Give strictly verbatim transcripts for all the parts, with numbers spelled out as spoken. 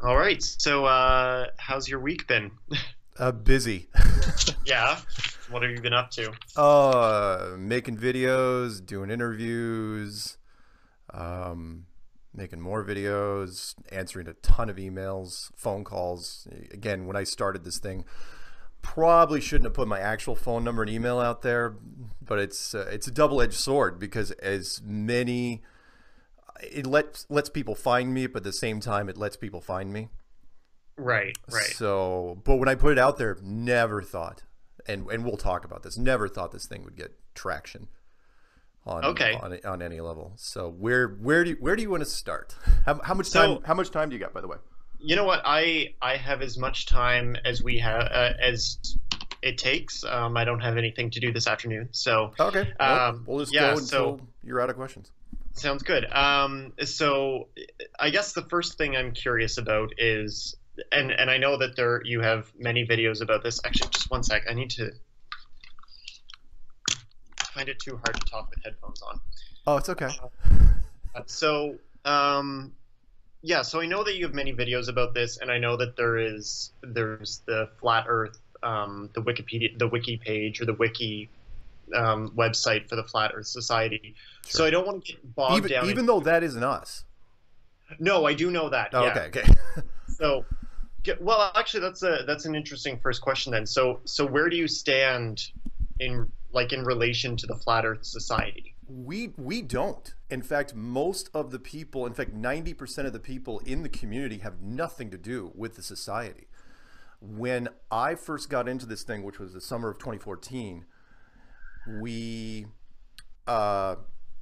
All right. So, uh, how's your week been? Uh, busy. Yeah. What have you been up to? uh, making videos, doing interviews, um, making more videos, answering a ton of emails, phone calls. Again, when I started this thing, probably shouldn't have put my actual phone number and email out there, but it's uh, it's a double-edged sword because as many it lets lets people find me, but at the same time it lets people find me. Right. Right. So, but when I put it out there, never thought, and and we'll talk about this. Never thought this thing would get traction on Okay. on on any level. So where where do you, where do you want to start? How, how much time So, how much time do you got, by the way? you know what? I I have as much time as we have uh, as it takes. Um, I don't have anything to do this afternoon, so Okay, well, um, we'll just yeah. go So until you're out of questions. sounds good. Um, so I guess the first thing I'm curious about is, and and I know that there you have many videos about this. Actually, just one sec. I need to find it too hard to talk with headphones on. Oh, it's okay. Uh, So, um, yeah, so I know that you have many videos about this, and I know that there is there's the Flat Earth, um, the Wikipedia, the wiki page or the wiki um, website for the Flat Earth Society. So Sure. I don't want to get bogged Even down in. even though that isn't us. No, I do know that. Oh, Yeah. okay, okay. So, ge- well, actually, that's a that's an interesting first question then. So, so where do you stand in like in relation to the Flat Earth Society? We we don't. In fact, most of the people, in fact, ninety percent of the people in the community have nothing to do with the society. When I first got into this thing, which was the summer of twenty fourteen, we uh,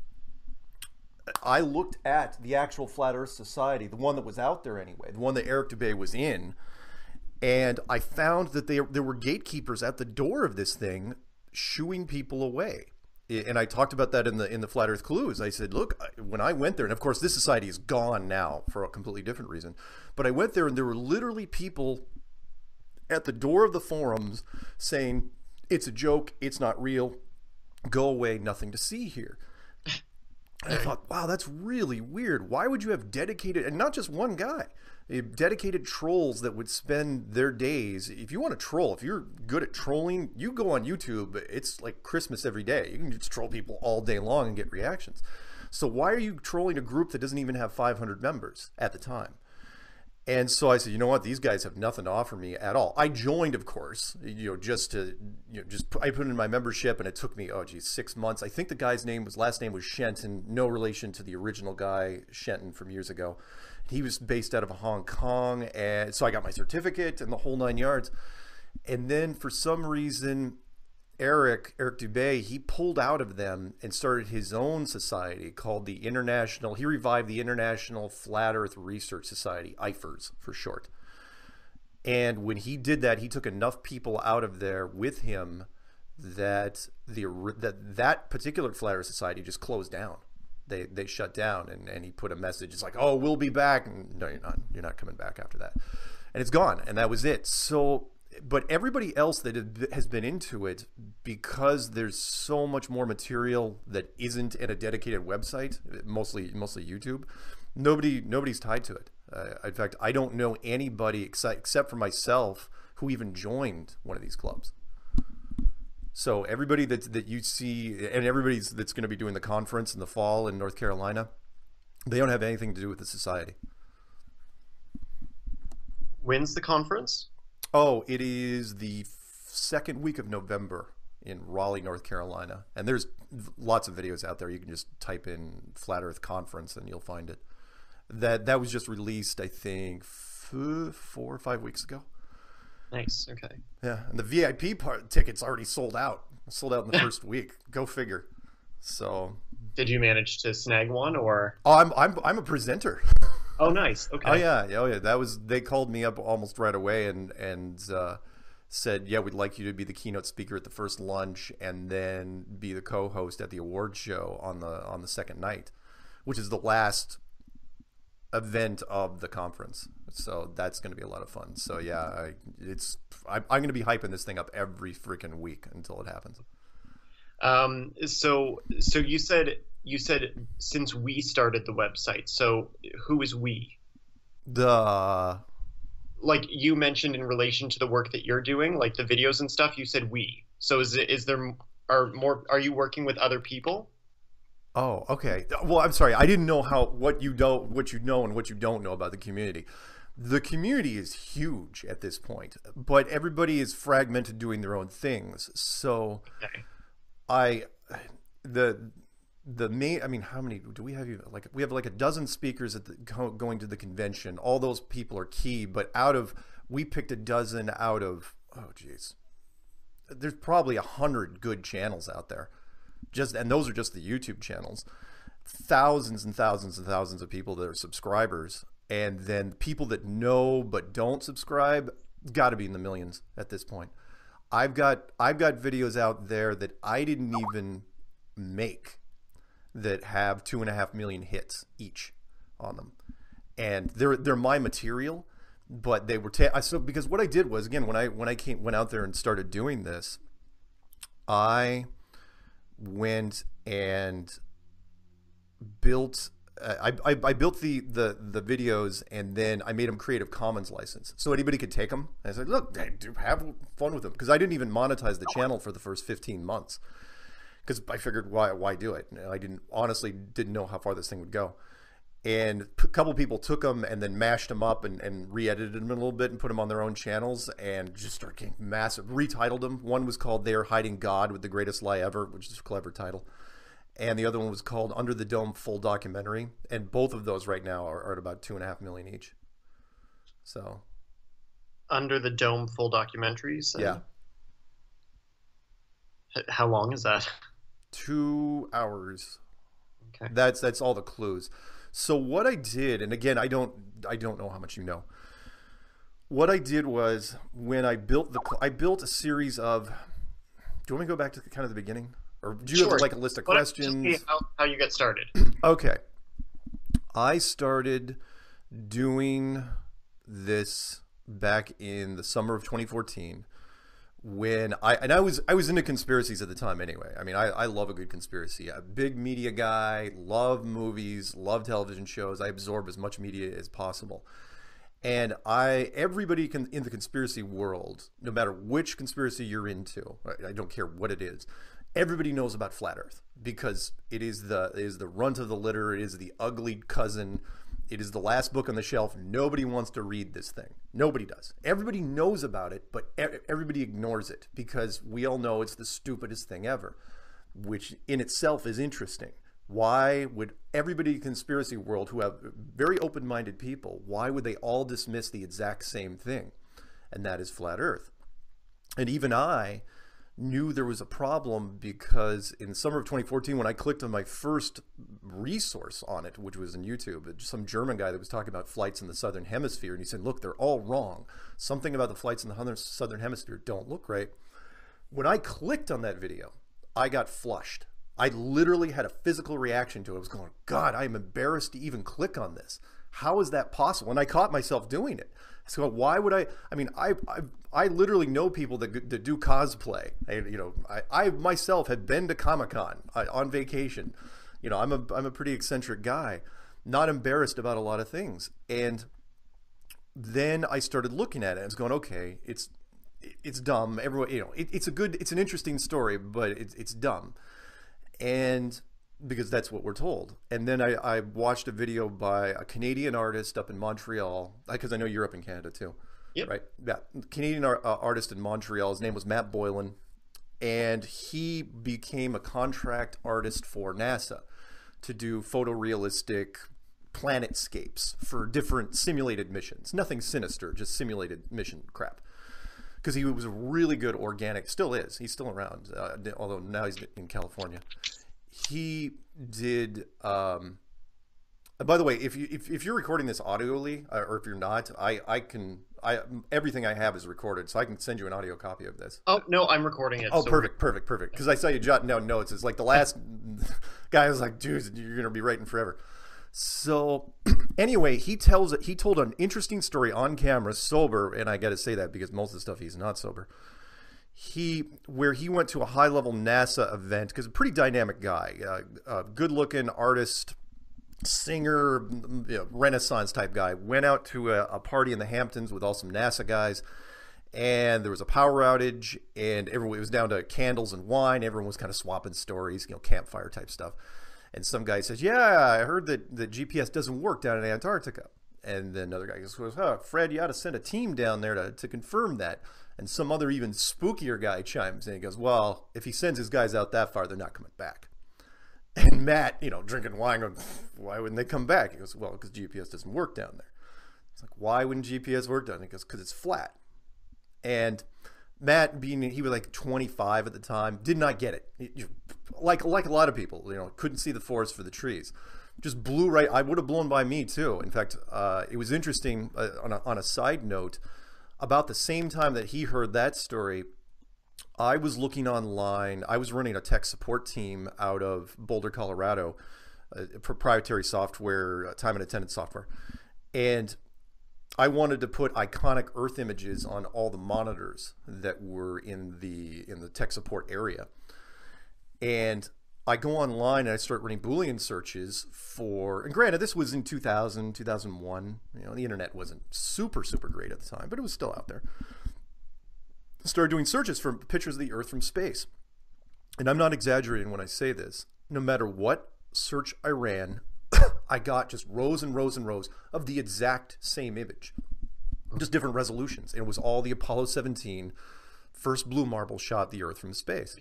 I looked at the actual Flat Earth Society, the one that was out there anyway, the one that Eric Dubay was in, and I found that they, there were gatekeepers at the door of this thing shooing people away. And I talked about that in the in the Flat Earth Clues. I said, look, when I went there, and of course this society is gone now for a completely different reason, but I went there and there were literally people at the door of the forums saying, it's a joke, it's not real, go away, nothing to see here. And I thought, wow, that's really weird. Why would you have dedicated, and not just one guy, eh, dedicated trolls that would spend their days, if you want to troll, if you're good at trolling, you go on YouTube, it's like Christmas every day. You can just troll people all day long and get reactions. So why are you trolling a group that doesn't even have five hundred members at the time? And so I said, you know what? These guys have nothing to offer me at all. I joined, of course, you know, just to, you know, just I put in my membership, and it took me, oh geez, six months. I think the guy's name was last name was Shenton, no relation to the original guy Shenton from years ago. He was based out of Hong Kong, and so I got my certificate and the whole nine yards. And then for some reason, Eric, Eric Dubay, he pulled out of them and started his own society called the International, he revived the International Flat Earth Research Society, I F E R S for short. And when he did that, he took enough people out of there with him that the that that particular Flat Earth Society just closed down. They they shut down, and, and he put a message, it's like, oh, we'll be back. And no, you're not. You're not coming back after that. And it's gone, and that was it. So but everybody else that has been into it, because there's so much more material that isn't in a dedicated website, mostly mostly YouTube, nobody nobody's tied to it. Uh, in fact, I don't know anybody except, except for myself who even joined one of these clubs. So everybody that that you see, and everybody's that's going to be doing the conference in the fall in North Carolina, they don't have anything to do with the society. When's the conference? Oh, it is the second week of November in Raleigh, North Carolina. And there's lots of videos out there. You can just type in Flat Earth Conference and you'll find it. That that was just released, I think, f- four or five weeks ago. Nice. Okay. Yeah, and the V I P part tickets already sold out. Sold out in the first week. Go figure. So. Did you manage to snag one, or? Oh, I'm I'm I'm a presenter. Oh, nice. Okay. Oh yeah, oh yeah. That was they called me up almost right away and and uh, said, yeah, we'd like you to be the keynote speaker at the first lunch and then be the co-host at the award show on the on the second night, which is the last event of the conference. So that's going to be a lot of fun. So yeah, I, it's I'm, I'm going to be hyping this thing up every freaking week until it happens. Um, so, so you said you said since we started the website. So who is we? The like you mentioned in relation to the work that you're doing, like the videos and stuff, you said we. So is it, is there are more, are you working with other people? Oh, okay. Well, I'm sorry. I didn't know how what you don't what you know and what you don't know about the community. The community is huge at this point, but everybody is fragmented doing their own things. So Okay. I the the main I mean, how many do we have? Even like we have like a dozen speakers at the, go- going to the convention. All those people are key, but out of we picked a dozen out of oh geez, there's probably a hundred good channels out there. Just and those are just the YouTube channels. Thousands and thousands and thousands of people that are subscribers, and then people that know but don't subscribe got to be in the millions at this point. I've got I've got videos out there that I didn't even make that have two and a half million hits each on them, and they're they're my material, but they were ta- I, so because what I did was again when I when I came went out there and started doing this, I went and built uh, I, I, I built the, the the videos, and then I made them Creative Commons license so anybody could take them. And I said, look, do have fun with them, because I didn't even monetize the channel for the first fifteen months because I figured why why do it? I didn't honestly didn't know how far this thing would go. And a couple people took them and then mashed them up and, and re-edited them a little bit and put them on their own channels and just started getting massive. Retitled them. One was called "They Are Hiding God with the Greatest Lie Ever," which is a clever title. And the other one was called "Under the Dome Full Documentary." And both of those right now are, are at about two and a half million each. So. Under the Dome full documentaries. Yeah. H- How long is that? Two hours. Okay. That's that's all the clues. So what I did, and again, I don't I don't know how much you know. What I did was when I built the I built a series of. Do you want me to go back to the, kind of the beginning, or do you Sure. have like a list of What- questions? How, how you get started? Okay. I started doing this back in the summer of twenty fourteen when I and I was I was into conspiracies at the time anyway. I mean, I, I love a good conspiracy. A big media guy, love movies, love television shows. I absorb as much media as possible. And I everybody can in the conspiracy world, no matter which conspiracy you're into, I, I don't care what it is, everybody knows about flat Earth because it is the it is the runt of the litter. It is the ugly cousin. It is the last book on the shelf. Nobody wants to read this thing. Nobody does. Everybody knows about it, but e- everybody ignores it because we all know it's the stupidest thing ever, which in itself is interesting. Why would everybody in the conspiracy world who have very open-minded people, why would they all dismiss the exact same thing? And that is flat Earth. And even I knew there was a problem because in the summer of twenty fourteen, when I clicked on my first resource on it, which was in YouTube, some German guy that was talking about flights in the Southern Hemisphere, and he said, look, they're all wrong. Something about the flights in the Southern Hemisphere don't look right. When I clicked on that video, I got flushed. I literally had a physical reaction to it. I was going, God, I am embarrassed to even click on this. How is that possible? And I caught myself doing it. So why would I? I mean, I I, I literally know people that, that do cosplay. I, you know, I, I myself have been to Comic-Con on vacation. You know, I'm a I'm a pretty eccentric guy, not embarrassed about a lot of things. And then I started looking at it and I was going, okay, it's it's dumb. Everyone, you know, it, it's a good, it's an interesting story, but it's it's dumb. And because that's what we're told. And then I, I watched a video by a Canadian artist up in Montreal, because I know you're up in Canada too. Yep. Right? Yeah. Canadian art, uh, artist in Montreal. His name was Matt Boylan. And he became a contract artist for NASA to do photorealistic planetscapes for different simulated missions. Nothing sinister, just simulated mission crap. Because he was a really good organic, still is, he's still around, uh, although now he's in California. He did, um, by the way, if, you, if, if you're recording this audioly, uh, or if you're not, I, I can, I everything I have is recorded, so I can send you an audio copy of this. Oh, no, I'm recording it. Oh, so perfect, perfect, perfect. Because I saw you jotting down notes. It's like the last guy was like, dude, you're going to be writing forever. So anyway, he tells he told an interesting story on camera, sober, and I got to say that because most of the stuff he's not sober. He where he went to a high level NASA event because a pretty dynamic guy, uh, uh, good looking artist, singer, you know, Renaissance type guy, went out to a, a party in the Hamptons with all some NASA guys, and there was a power outage, and everyone, it was down to candles and wine. Everyone was kind of swapping stories, you know, campfire type stuff. And some guy says, yeah, I heard that the G P S doesn't work down in Antarctica. And then another guy goes, oh, Fred, you ought to send a team down there to, to confirm that. And some other even spookier guy chimes in and goes, well, if he sends his guys out that far, they're not coming back. And Matt, you know, drinking wine, going, why wouldn't they come back? He goes, well, because G P S doesn't work down there. It's like, why wouldn't G P S work down there? He goes, because it's flat. And Matt, being he was like twenty-five at the time, did not get it. He, like like a lot of people, you know, couldn't see the forest for the trees. Just blew right. I would have blown by me too. In fact, uh, it was interesting. Uh, on a, on a side note, about the same time that he heard that story, I was looking online. I was running a tech support team out of Boulder, Colorado, uh, proprietary software, uh, time and attendance software. And I wanted to put iconic Earth images on all the monitors that were in the in the tech support area. And I go online and I start running Boolean searches for, and granted, this was in two thousand, two thousand one. You know, the internet wasn't super, super great at the time, but it was still out there. Started doing searches for pictures of the Earth from space. And I'm not exaggerating when I say this. No matter what search I ran, I got just rows and rows and rows of the exact same image, just different resolutions. And it was all the Apollo seventeen first blue marble shot the Earth from space.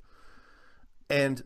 And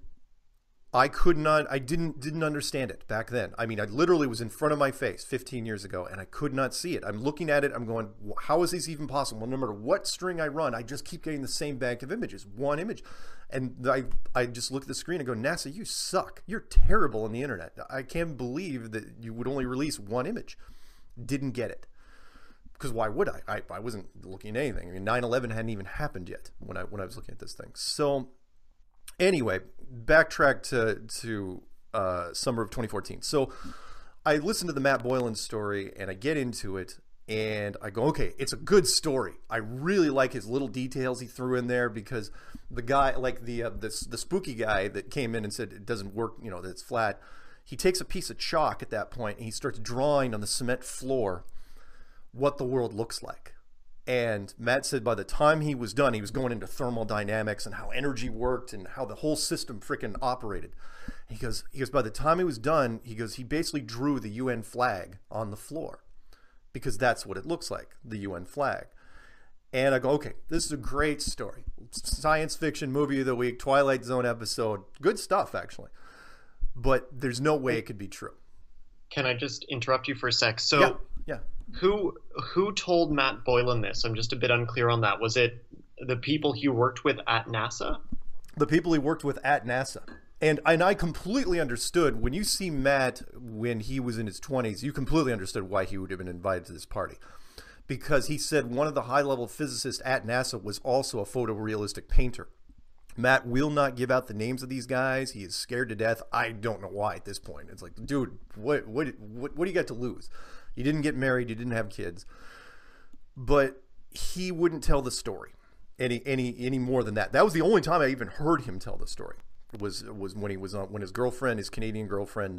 I could not, I didn't didn't understand it back then. I mean, I literally was in front of my face fifteen years ago, and I could not see it. I'm looking at it, I'm going, how is this even possible? Well, no matter what string I run, I just keep getting the same bank of images, one image. And I, I just look at the screen and go, NASA, you suck. You're terrible on the internet. I can't believe that you would only release one image. Didn't get it. Because why would I? I? I wasn't looking at anything. I mean, nine eleven hadn't even happened yet when I, when I was looking at this thing. So anyway, backtrack to, to uh, summer of twenty fourteen. So I listened to the Matt Boylan story and I get into it and I go, okay, it's a good story. I really like his little details he threw in there because the guy, like the, uh, the, the spooky guy that came in and said it doesn't work, you know, that it's flat. He takes a piece of chalk at that point and he starts drawing on the cement floor what the world looks like. And Matt said by the time he was done, he was going into thermodynamics and how energy worked and how the whole system freaking operated. He goes, he goes, by the time he was done, he goes, he basically drew the U N flag on the floor because that's what it looks like, the U N flag. And I go, okay, this is a great story. Science fiction movie of the week, Twilight Zone episode. Good stuff, actually. But there's no way it could be true. Can I just interrupt you for a sec? So yeah, yeah. Who who told Matt Boylan this? I'm just a bit unclear on that. Was it the people he worked with at NASA? The people he worked with at NASA. And and I completely understood when you see Matt when he was in his twenties, you completely understood why he would have been invited to this party. Because he said one of the high-level physicists at NASA was also a photorealistic painter. Matt will not give out the names of these guys. He is scared to death. I don't know why at this point. It's like, dude, what what what, what do you got to lose? You didn't get married. You didn't have kids. But he wouldn't tell the story any any any more than that. That was the only time I even heard him tell the story. Was was when he was on when his girlfriend, his Canadian girlfriend,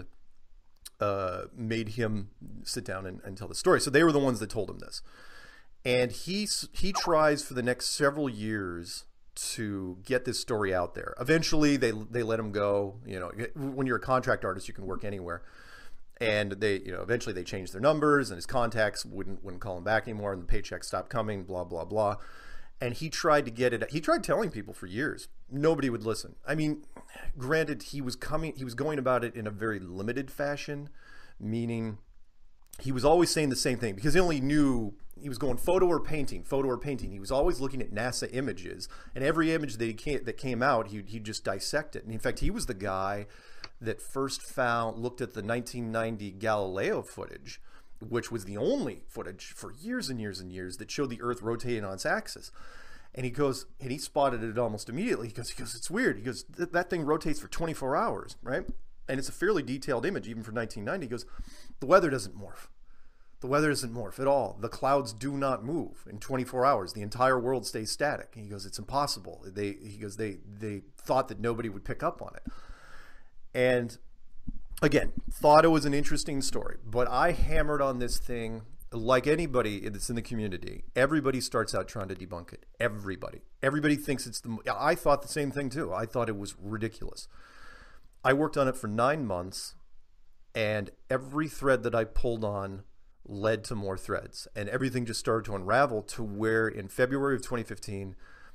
uh, made him sit down and, and tell the story. So they were the ones that told him this. And he he tries for the next several years to get this story out there. Eventually, they they let him go. You know, when you're a contract artist, you can work anywhere. And they, you know, eventually they changed their numbers, and his contacts wouldn't wouldn't call him back anymore, and the paychecks stopped coming. Blah blah blah. And he tried to get it. He tried telling people for years. Nobody would listen. I mean, granted, he was coming. He was going about it in a very limited fashion, meaning he was always saying the same thing because he only knew he was going photo or painting, photo or painting. He was always looking at NASA images, and every image that he came, that came out, he he just dissect it. And in fact, he was the guy that first found looked at the nineteen ninety Galileo footage, which was the only footage for years and years and years that showed the Earth rotating on its axis. And he goes, and he spotted it almost immediately. He goes, he goes, it's weird. He goes, Th- that thing rotates for twenty-four hours, right? And it's a fairly detailed image, even for nineteen ninety. He goes, the weather doesn't morph. The weather doesn't morph at all. The clouds do not move in twenty-four hours. The entire world stays static. And he goes, it's impossible. They, he goes, they, they thought that nobody would pick up on it. And again, thought it was an interesting story, but I hammered on this thing like anybody that's in the community. Everybody starts out trying to debunk it. Everybody. Everybody thinks it's the... I thought the same thing too. I thought it was ridiculous. I worked on it for nine months, and every thread that I pulled on led to more threads, and everything just started to unravel to where in February of twenty fifteen,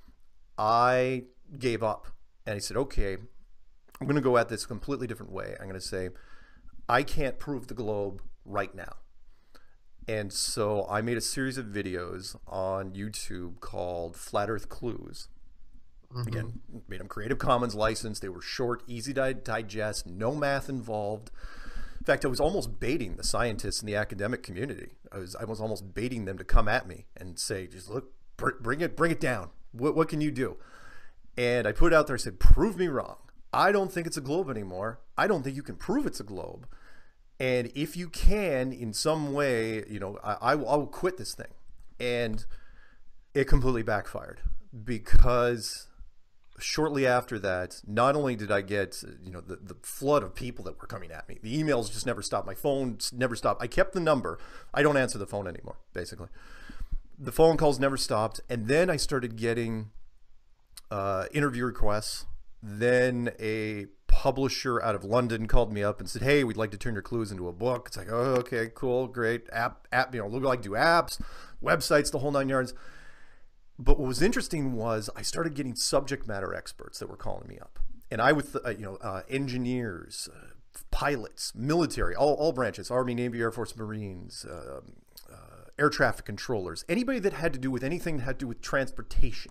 I gave up, and I said, okay, I'm going to go at this a completely different way. I'm going to say, I can't prove the globe right now. And so I made a series of videos on YouTube called Flat Earth Clues. Mm-hmm. Again, made them Creative Commons licensed. They were short, easy to digest, no math involved. In fact, I was almost baiting the scientists in the academic community. I was, I was almost baiting them to come at me and say, just look, bring it, bring it down. What, what can you do? And I put it out there, I said, prove me wrong. I don't think it's a globe anymore. I don't think you can prove it's a globe. And if you can, in some way, you know, I, I, will, I will quit this thing. And it completely backfired, because shortly after that, not only did I get, you know, the, the flood of people that were coming at me, the emails just never stopped, my phone never stopped. I kept the number. I don't answer the phone anymore, basically. The phone calls never stopped. And then I started getting uh, interview requests. Then a publisher out of London called me up and said, hey, we'd like to turn your clues into a book. It's like, oh, okay, cool, great. App, app, you know, look like do apps, websites, the whole nine yards. But what was interesting was I started getting subject matter experts that were calling me up. And I would, uh, you know, uh, engineers, uh, pilots, military, all, all branches, Army, Navy, Air Force, Marines, uh, uh, air traffic controllers, anybody that had to do with anything that had to do with transportation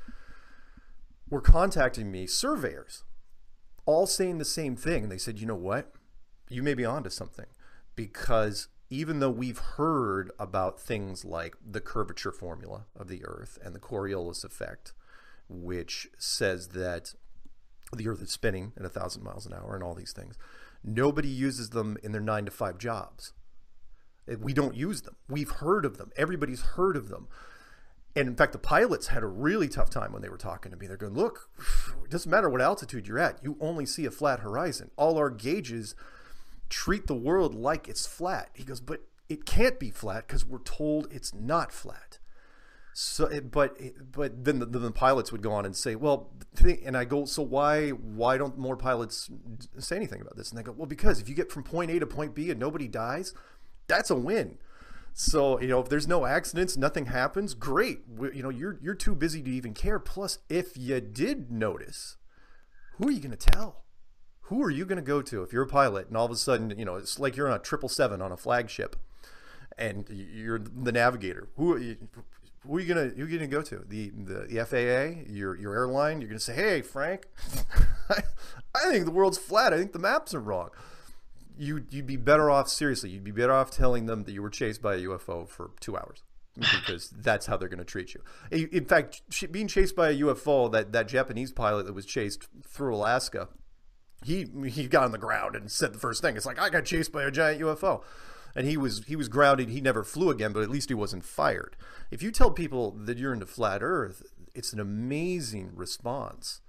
were contacting me, surveyors, all saying the same thing. And they said, you know what? You may be onto something, because even though we've heard about things like the curvature formula of the Earth and the Coriolis effect, which says that the Earth is spinning at a thousand miles an hour and all these things, nobody uses them in their nine to five jobs. We don't use them. We've heard of them. Everybody's heard of them. And in fact, the pilots had a really tough time when they were talking to me. They're going, look, it doesn't matter what altitude you're at. You only see a flat horizon. All our gauges treat the world like it's flat. He goes, but it can't be flat because we're told it's not flat. So, it, but, but then the, the pilots would go on and say, well, and I go, so why, why don't more pilots say anything about this? And they go, well, because if you get from point A to point B and nobody dies, that's a win. So, you know, if there's no accidents, nothing happens, great. We, you know, you're, you're too busy to even care. Plus, if you did notice, who are you going to tell? Who are you going to go to if you're a pilot and all of a sudden, you know, it's like you're on a triple seven on a flagship and you're the navigator. Who are you, who are you going to, who are you going to go to? The, the, the F A A, your, your airline? You're going to say, hey, Frank, I, I think the world's flat. I think the maps are wrong. You, you'd be better off, seriously, you'd be better off telling them that you were chased by a U F O for two hours, because that's how they're going to treat you. In fact, being chased by a U F O, that, that Japanese pilot that was chased through Alaska, he he got on the ground and said the first thing. It's like, I got chased by a giant U F O. And he was, he was grounded. He never flew again, but at least he wasn't fired. If you tell people that you're into flat Earth, it's an amazing response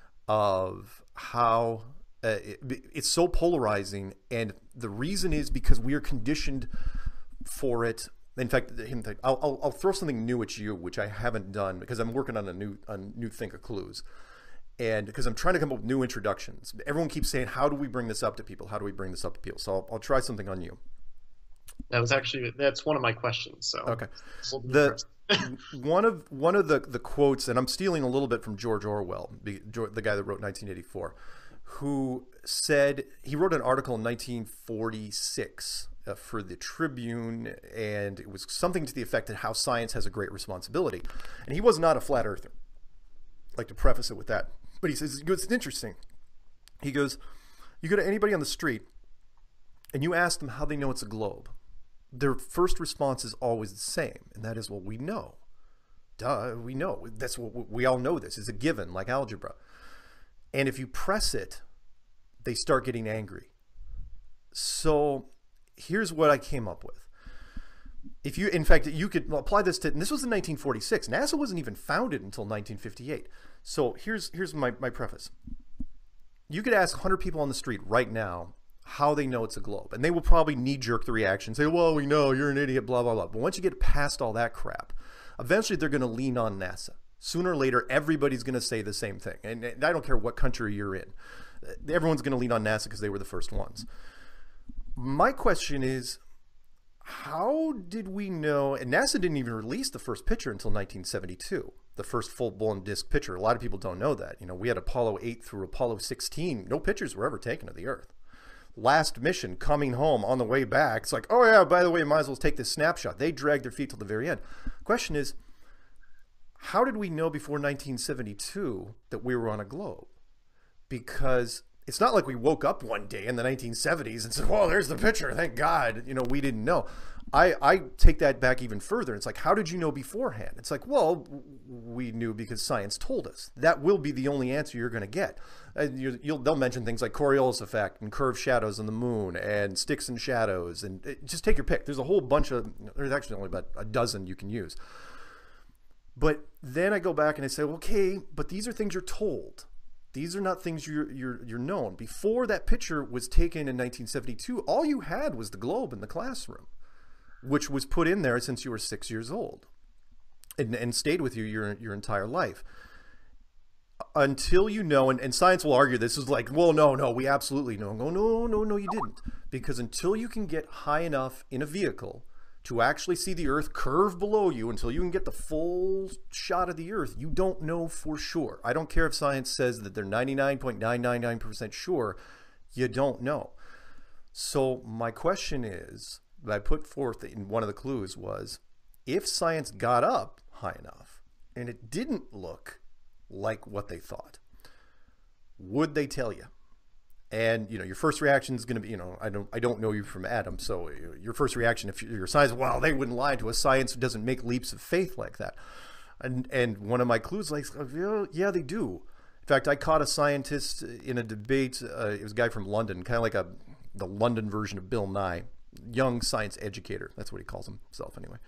of how... Uh, it, it's so polarizing, and the reason is because we are conditioned for it. In fact, I'll, I'll, I'll throw something new at you, which I haven't done because I'm working on a new, a new Think of Clues, and because I'm trying to come up with new introductions. Everyone keeps saying, "How do we bring this up to people? How do we bring this up to people?" So I'll, I'll try something on you. That was actually that's one of my questions. So okay, the one of one of the the quotes, and I'm stealing a little bit from George Orwell, the, the guy that wrote nineteen eighty-four. Who said, he wrote an article in nineteen forty-six uh, for the Tribune, and it was something to the effect that how science has a great responsibility. And he was not a flat earther. I'd like to preface it with that. But he says, it's interesting. He goes, you go to anybody on the street and you ask them how they know it's a globe. Their first response is always the same, and that is, well, we know. Duh, we know. That's what we all know. This is a given, like algebra. And if you press it, they start getting angry. So here's what I came up with. If you, in fact, you could apply this to, and this was in nineteen forty-six. NASA wasn't even founded until nineteen fifty-eight. So here's, here's my, my preface. You could ask one hundred people on the street right now, how they know it's a globe. And they will probably knee-jerk the reaction, say, well, we know, you're an idiot, blah, blah, blah. But once you get past all that crap, eventually they're going to lean on NASA. Sooner or later, everybody's going to say the same thing. And, and I don't care what country you're in. Everyone's going to lean on NASA because they were the first ones. My question is, how did we know? And NASA didn't even release the first picture until nineteen seventy-two, the first full-blown disc picture. A lot of people don't know that. You know, we had Apollo eight through Apollo sixteen. No pictures were ever taken of the Earth. Last mission, coming home on the way back, it's like, oh yeah, by the way, might as well take this snapshot. They dragged their feet till the very end. Question is, how did we know before nineteen seventy-two that we were on a globe? Because it's not like we woke up one day in the nineteen seventies and said, well, there's the picture, thank God. You know, we didn't know. I, I take that back even further. It's like, how did you know beforehand? It's like, well, we knew because science told us. That will be the only answer you're going to get. Uh, you, you'll, they'll mention things like Coriolis effect and curved shadows on the moon and sticks and shadows. And it, just take your pick. There's a whole bunch of, there's actually only about a dozen you can use. But then I go back and I say, okay, but these are things you're told. These are not things you're, you're, you're known. Before that picture was taken in nineteen seventy-two, all you had was the globe in the classroom, which was put in there since you were six years old and, and stayed with you your, your entire life. Until you know, and, and science will argue this is like, well, no, no, we absolutely know. No, no, no, no, you didn't. Because until you can get high enough in a vehicle to actually see the Earth curve below you, until you can get the full shot of the Earth, you don't know for sure. I don't care if science says that they're ninety-nine point nine nine nine percent sure, you don't know. So my question is, that I put forth in one of the clues was, if science got up high enough and it didn't look like what they thought, would they tell you? And, you know, your first reaction is going to be, you know, I don't I don't know you from Adam. So your first reaction, if your science, well, they wouldn't lie to us. Science doesn't make leaps of faith like that. And and one of my clues, like, yeah, they do. In fact, I caught a scientist in a debate. Uh, it was a guy from London, kind of like a the London version of Bill Nye, young science educator. That's what he calls himself anyway.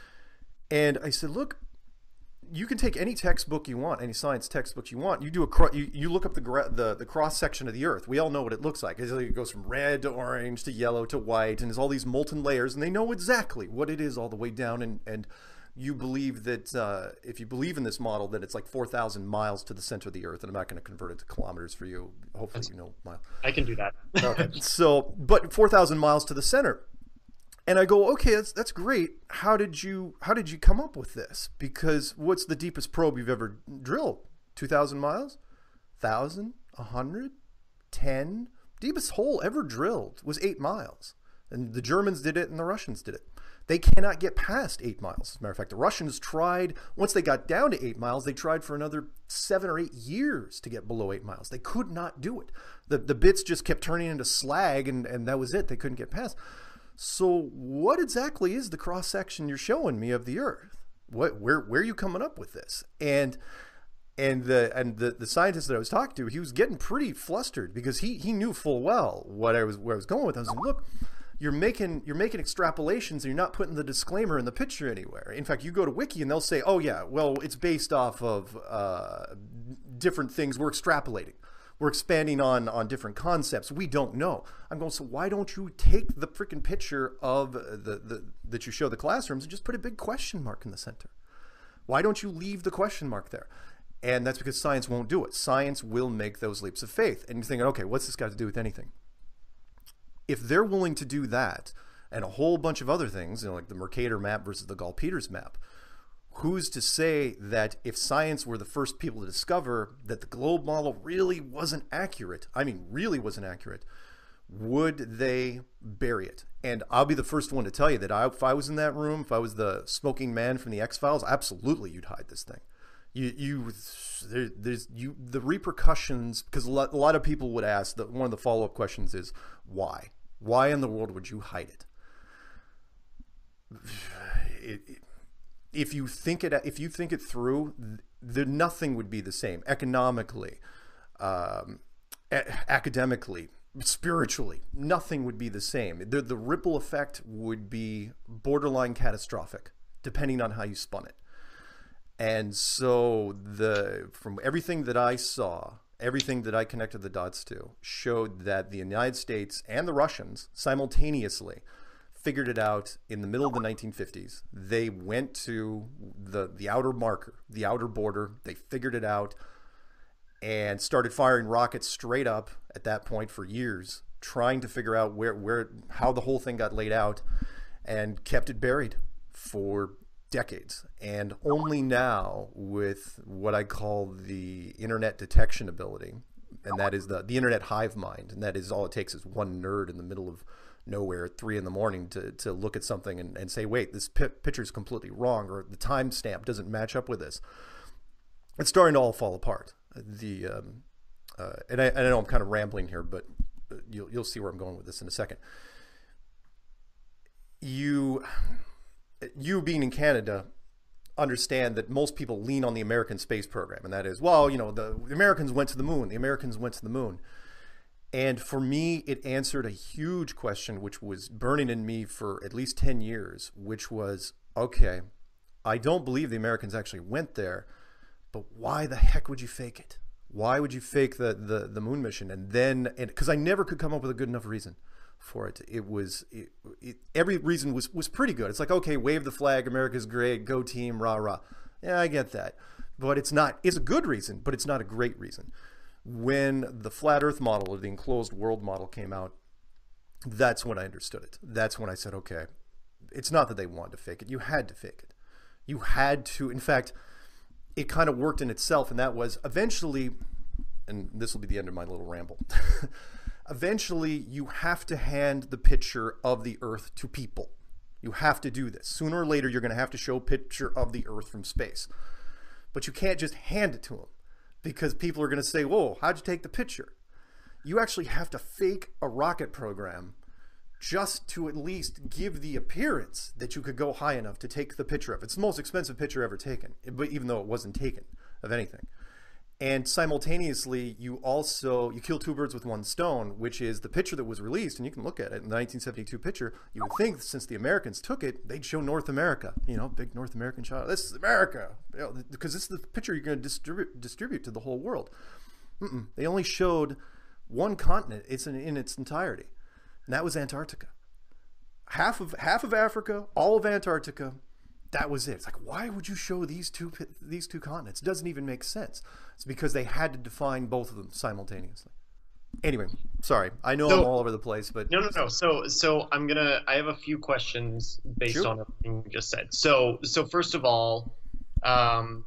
And I said, look, you can take any textbook you want, any science textbook you want. You do a you, you look up the, the the cross section of the Earth. We all know what it looks like. It goes from red to orange to yellow to white, and there's all these molten layers, and they know exactly what it is all the way down. And and you believe that uh, if you believe in this model, that it's like four thousand miles to the center of the Earth. And I'm not going to convert it to kilometers for you. Hopefully, That's, you know mile. I can do that. Okay. So, but four thousand miles to the center. And I go, okay, that's that's great. How did you how did you come up with this? Because what's the deepest probe you've ever drilled? Two thousand miles, thousand, a hundred, ten. Deepest hole ever drilled was eight miles, and the Germans did it, and the Russians did it. They cannot get past eight miles. As a matter of fact, the Russians tried. Once they got down to eight miles, they tried for another seven or eight years to get below eight miles. They could not do it. The the bits just kept turning into slag, and and that was it. They couldn't get past. So what exactly is the cross section you're showing me of the Earth? What where where are you coming up with this? And and the and the, the scientist that I was talking to, he was getting pretty flustered because he he knew full well what I was where I was going with. I was like, look, you're making you're making extrapolations and you're not putting the disclaimer in the picture anywhere. In fact, you go to Wiki and they'll say, oh yeah, well, it's based off of uh, different things. We're extrapolating. We're expanding on, on different concepts. We don't know. I'm going, so why don't you take the freaking picture of the, the that you show the classrooms and just put a big question mark in the center? Why don't you leave the question mark there? And that's because science won't do it. Science will make those leaps of faith. And you're thinking, okay, what's this got to do with anything? If they're willing to do that and a whole bunch of other things, you know, like the Mercator map versus the Gall-Peters map, who's to say that if science were the first people to discover that the globe model really wasn't accurate, I mean really wasn't accurate, would they bury it? And I'll be the first one to tell you that I, if I was in that room, if I was the smoking man from the X-Files, absolutely you'd hide this thing. You, you, there, there's you, the repercussions, because a lot, a lot of people would ask, that one of the follow-up questions is, why? Why in the world would you hide it? it, it If you think it, if you think it through, the nothing would be the same economically, um, a- academically, spiritually. Nothing would be the same. The, the ripple effect would be borderline catastrophic, depending on how you spun it. And so, the from everything that I saw everything that I connected the dots to showed that the United States and the Russians simultaneously figured it out in the middle of the nineteen fifties. They went to the, the outer marker, the outer border. They figured it out and started firing rockets straight up at that point for years, trying to figure out where, where, how the whole thing got laid out, and kept it buried for decades. And only now, with what I call the internet detection ability, and that is the, the internet hive mind, and that is all it takes is one nerd in the middle of nowhere at three in the morning to, to look at something and, and say, wait, this picture is completely wrong, or the timestamp doesn't match up with this. It's starting to all fall apart. The um, uh, and I, I know I'm kind of rambling here, but you'll, you'll see where I'm going with this in a second. You, you being in Canada, understand that most people lean on the American space program, and that is, well, you know, the, the Americans went to the moon. The Americans went to the moon. And for me, it answered a huge question, which was burning in me for at least ten years, which was, okay, I don't believe the Americans actually went there, but why the heck would you fake it? Why would you fake the, the, the moon mission? And then, and because I never could come up with a good enough reason for it. It was, it, it, every reason was, was pretty good. It's like, okay, wave the flag, America's great, go team, rah, rah. Yeah, I get that. But it's not, it's a good reason, but it's not a great reason. When the flat earth model or the enclosed world model came out, that's when I understood it. That's when I said, okay, it's not that they wanted to fake it. You had to fake it. You had to, in fact, it kind of worked in itself, and that was eventually, and this will be the end of my little ramble, eventually you have to hand the picture of the Earth to people. You have to do this. Sooner or later, you're going to have to show a picture of the Earth from space. But you can't just hand it to them, because people are going to say, whoa, how'd you take the picture? You actually have to fake a rocket program just to at least give the appearance that you could go high enough to take the picture of. It's the most expensive picture ever taken, but even though it wasn't taken of anything. And simultaneously, you also, you kill two birds with one stone, which is the picture that was released, and you can look at it, in the nineteen seventy-two picture. You would think since the Americans took it, they'd show North America, you know, big North American shot. This is America, you know, because this is the picture you're going to distribute, distribute to the whole world. Mm-mm. They only showed one continent. It's in, in its entirety. And that was Antarctica. Half of half of Africa, all of Antarctica, that was it. It's like, why would you show these two these two continents? It doesn't even make sense. It's because they had to define both of them simultaneously. Anyway, sorry. I know so, I'm all over the place, but no, no, no. So, so I'm gonna. I have a few questions based Shoot. on everything you just said. So, so first of all, um,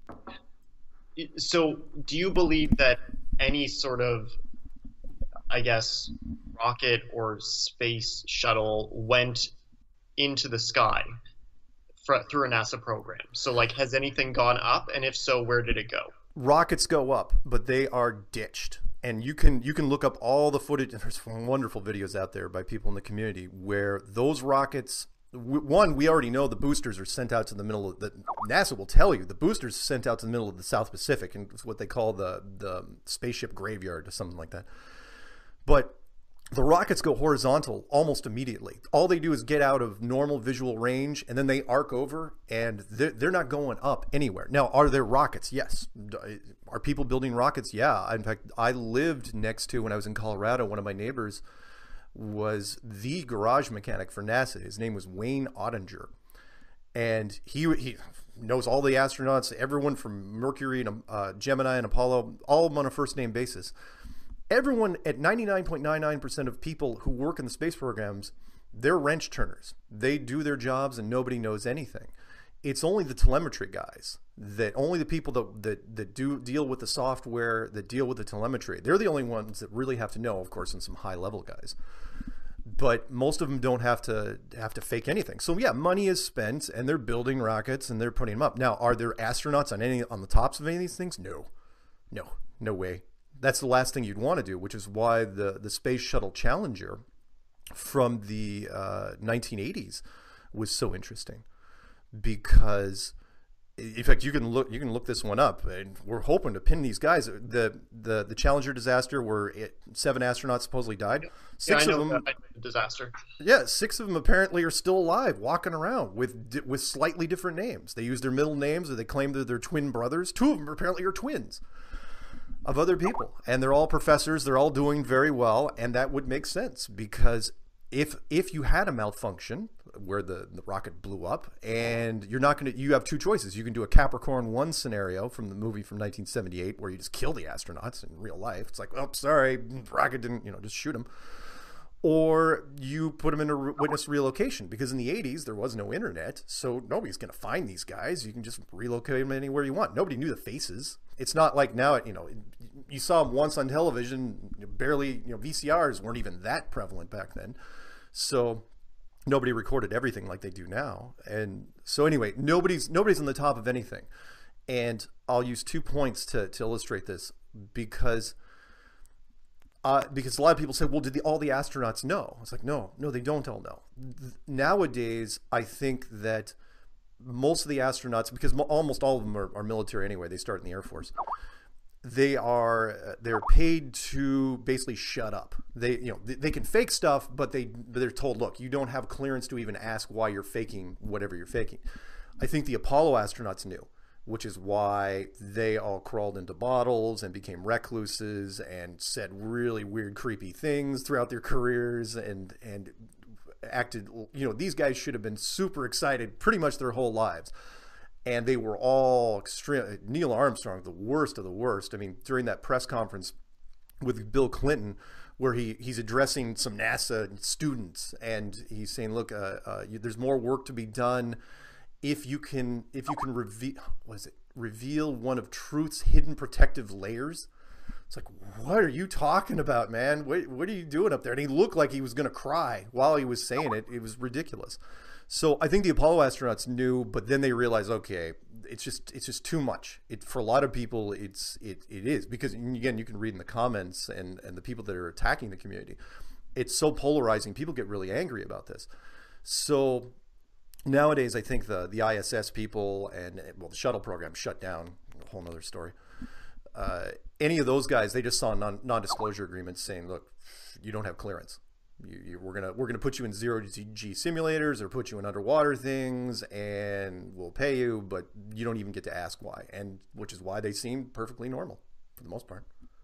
so do you believe that any sort of, I guess, rocket or space shuttle went into the sky for, through a NASA program? So, like, has anything gone up, and if so, where did it go? Rockets go up, but they are ditched. And you can you can look up all the footage. There's wonderful videos out there by people in the community where those rockets, one, we already know the boosters are sent out to the middle of the, NASA will tell you, the boosters are sent out to the middle of the South Pacific, and it's what they call the, the spaceship graveyard or something like that. But the rockets go horizontal almost immediately. All they do is get out of normal visual range, and then they arc over, and they're, they're not going up anywhere. Now, are there rockets? Yes. Are people building rockets? Yeah. In fact, I lived next to, when I was in Colorado, one of my neighbors was the garage mechanic for NASA. His name was Wayne Ottinger. And he, he knows all the astronauts, everyone from Mercury and uh, Gemini and Apollo, all of them on a first-name basis. Everyone, at ninety-nine point nine nine percent of people who work in the space programs, they're wrench turners. They do their jobs and nobody knows anything. It's only the telemetry guys, that only the people that, that, that do deal with the software, that deal with the telemetry. They're the only ones that really have to know, of course, and some high level guys. But most of them don't have to have to fake anything. So yeah, money is spent and they're building rockets and they're putting them up. Now, are there astronauts on any on the tops of any of these things? No, no, no way. That's the last thing you'd want to do, which is why the, the Space Shuttle Challenger from the uh, nineteen eighties was so interesting. Because, in fact, you can look you can look this one up, and we're hoping to pin these guys. The the, the Challenger disaster, where it, seven astronauts supposedly died. Six yeah, I know of them, that disaster. Yeah, six of them apparently are still alive, walking around with with slightly different names. They use their middle names, or they claim they're their twin brothers. Two of them apparently are twins. of other people, and they're all professors. They're all doing very well, and that would make sense because if if you had a malfunction where the, the rocket blew up, and you're not going to, you have two choices. You can do a Capricorn one scenario from the movie from nineteen seventy-eight where you just kill the astronauts in real life. It's like, oh, sorry, rocket didn't, you know, just shoot them. Or you put them in a witness relocation, because in the eighties there was no internet, so nobody's going to find these guys. You can just relocate them anywhere you want. Nobody knew the faces. It's not like now, you know, you saw them once on television, barely, you know, V C Rs weren't even that prevalent back then. So nobody recorded everything like they do now. And so anyway, nobody's nobody's on the top of anything. And I'll use two points to, to illustrate this, because Uh, because a lot of people say, well, did the, all the astronauts know? It's like, no, no, they don't all know. Nowadays, I think that most of the astronauts, because almost all of them are, are military anyway, they start in the Air Force, they are they're paid to basically shut up. They you know they, they can fake stuff, but they they're told, look, you don't have clearance to even ask why you're faking whatever you're faking. I think the Apollo astronauts knew, which is why they all crawled into bottles and became recluses and said really weird, creepy things throughout their careers, and and acted, you know, these guys should have been super excited pretty much their whole lives. And they were all extreme. Neil Armstrong, the worst of the worst. I mean, during that press conference with Bill Clinton, where he, he's addressing some NASA students, and he's saying, look, uh, uh, you, there's more work to be done. If you can, if you can reveal, what is it? Reveal one of truth's hidden protective layers. It's like, what are you talking about, man? What, what are you doing up there? And he looked like he was going to cry while he was saying it. It was ridiculous. So I think the Apollo astronauts knew, but then they realized, okay, it's just, it's just too much. It, for a lot of people, it's, it, it is, because again, you can read in the comments and, and the people that are attacking the community, it's so polarizing. People get really angry about this. So nowadays, I think the, the I S S people and, well, the shuttle program shut down, a whole nother story. Uh, any of those guys, they just saw non, non-disclosure agreements saying, look, you don't have clearance. You, you, we're gonna we're gonna put you in zero G simulators or put you in underwater things, and we'll pay you, but you don't even get to ask why. And which is why they seem perfectly normal for the most part.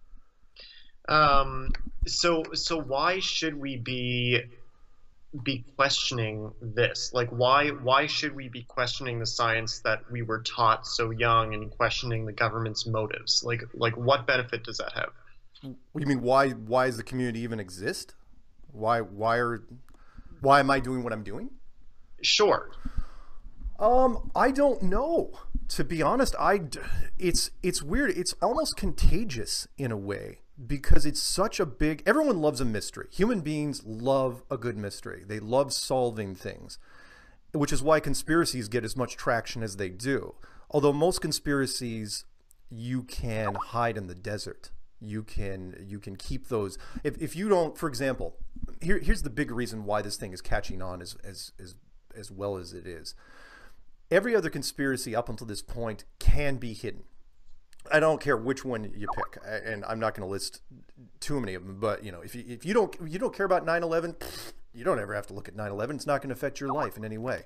Um. So so why should we be be questioning this? Like, why why should we be questioning the science that we were taught so young, and questioning the government's motives? Like like what benefit does that have? What do you mean? Why why does the community even exist? Why why are why am I doing what I'm doing? Sure. Um, I don't know. To be honest, I it's it's weird. It's almost contagious in a way, because it's such a big, everyone loves a mystery. Human beings love a good mystery. They love solving things, which is why conspiracies get as much traction as they do. Although most conspiracies you can hide in the desert. You can you can keep those. If, if you don't, for example, here here's the big reason why this thing is catching on as as as as well as it is. Every other conspiracy up until this point can be hidden. I don't care which one you pick, and I'm not going to list too many of them. But you know, if you if you don't if you don't care about nine eleven, you don't ever have to look at nine eleven. It's not going to affect your life in any way.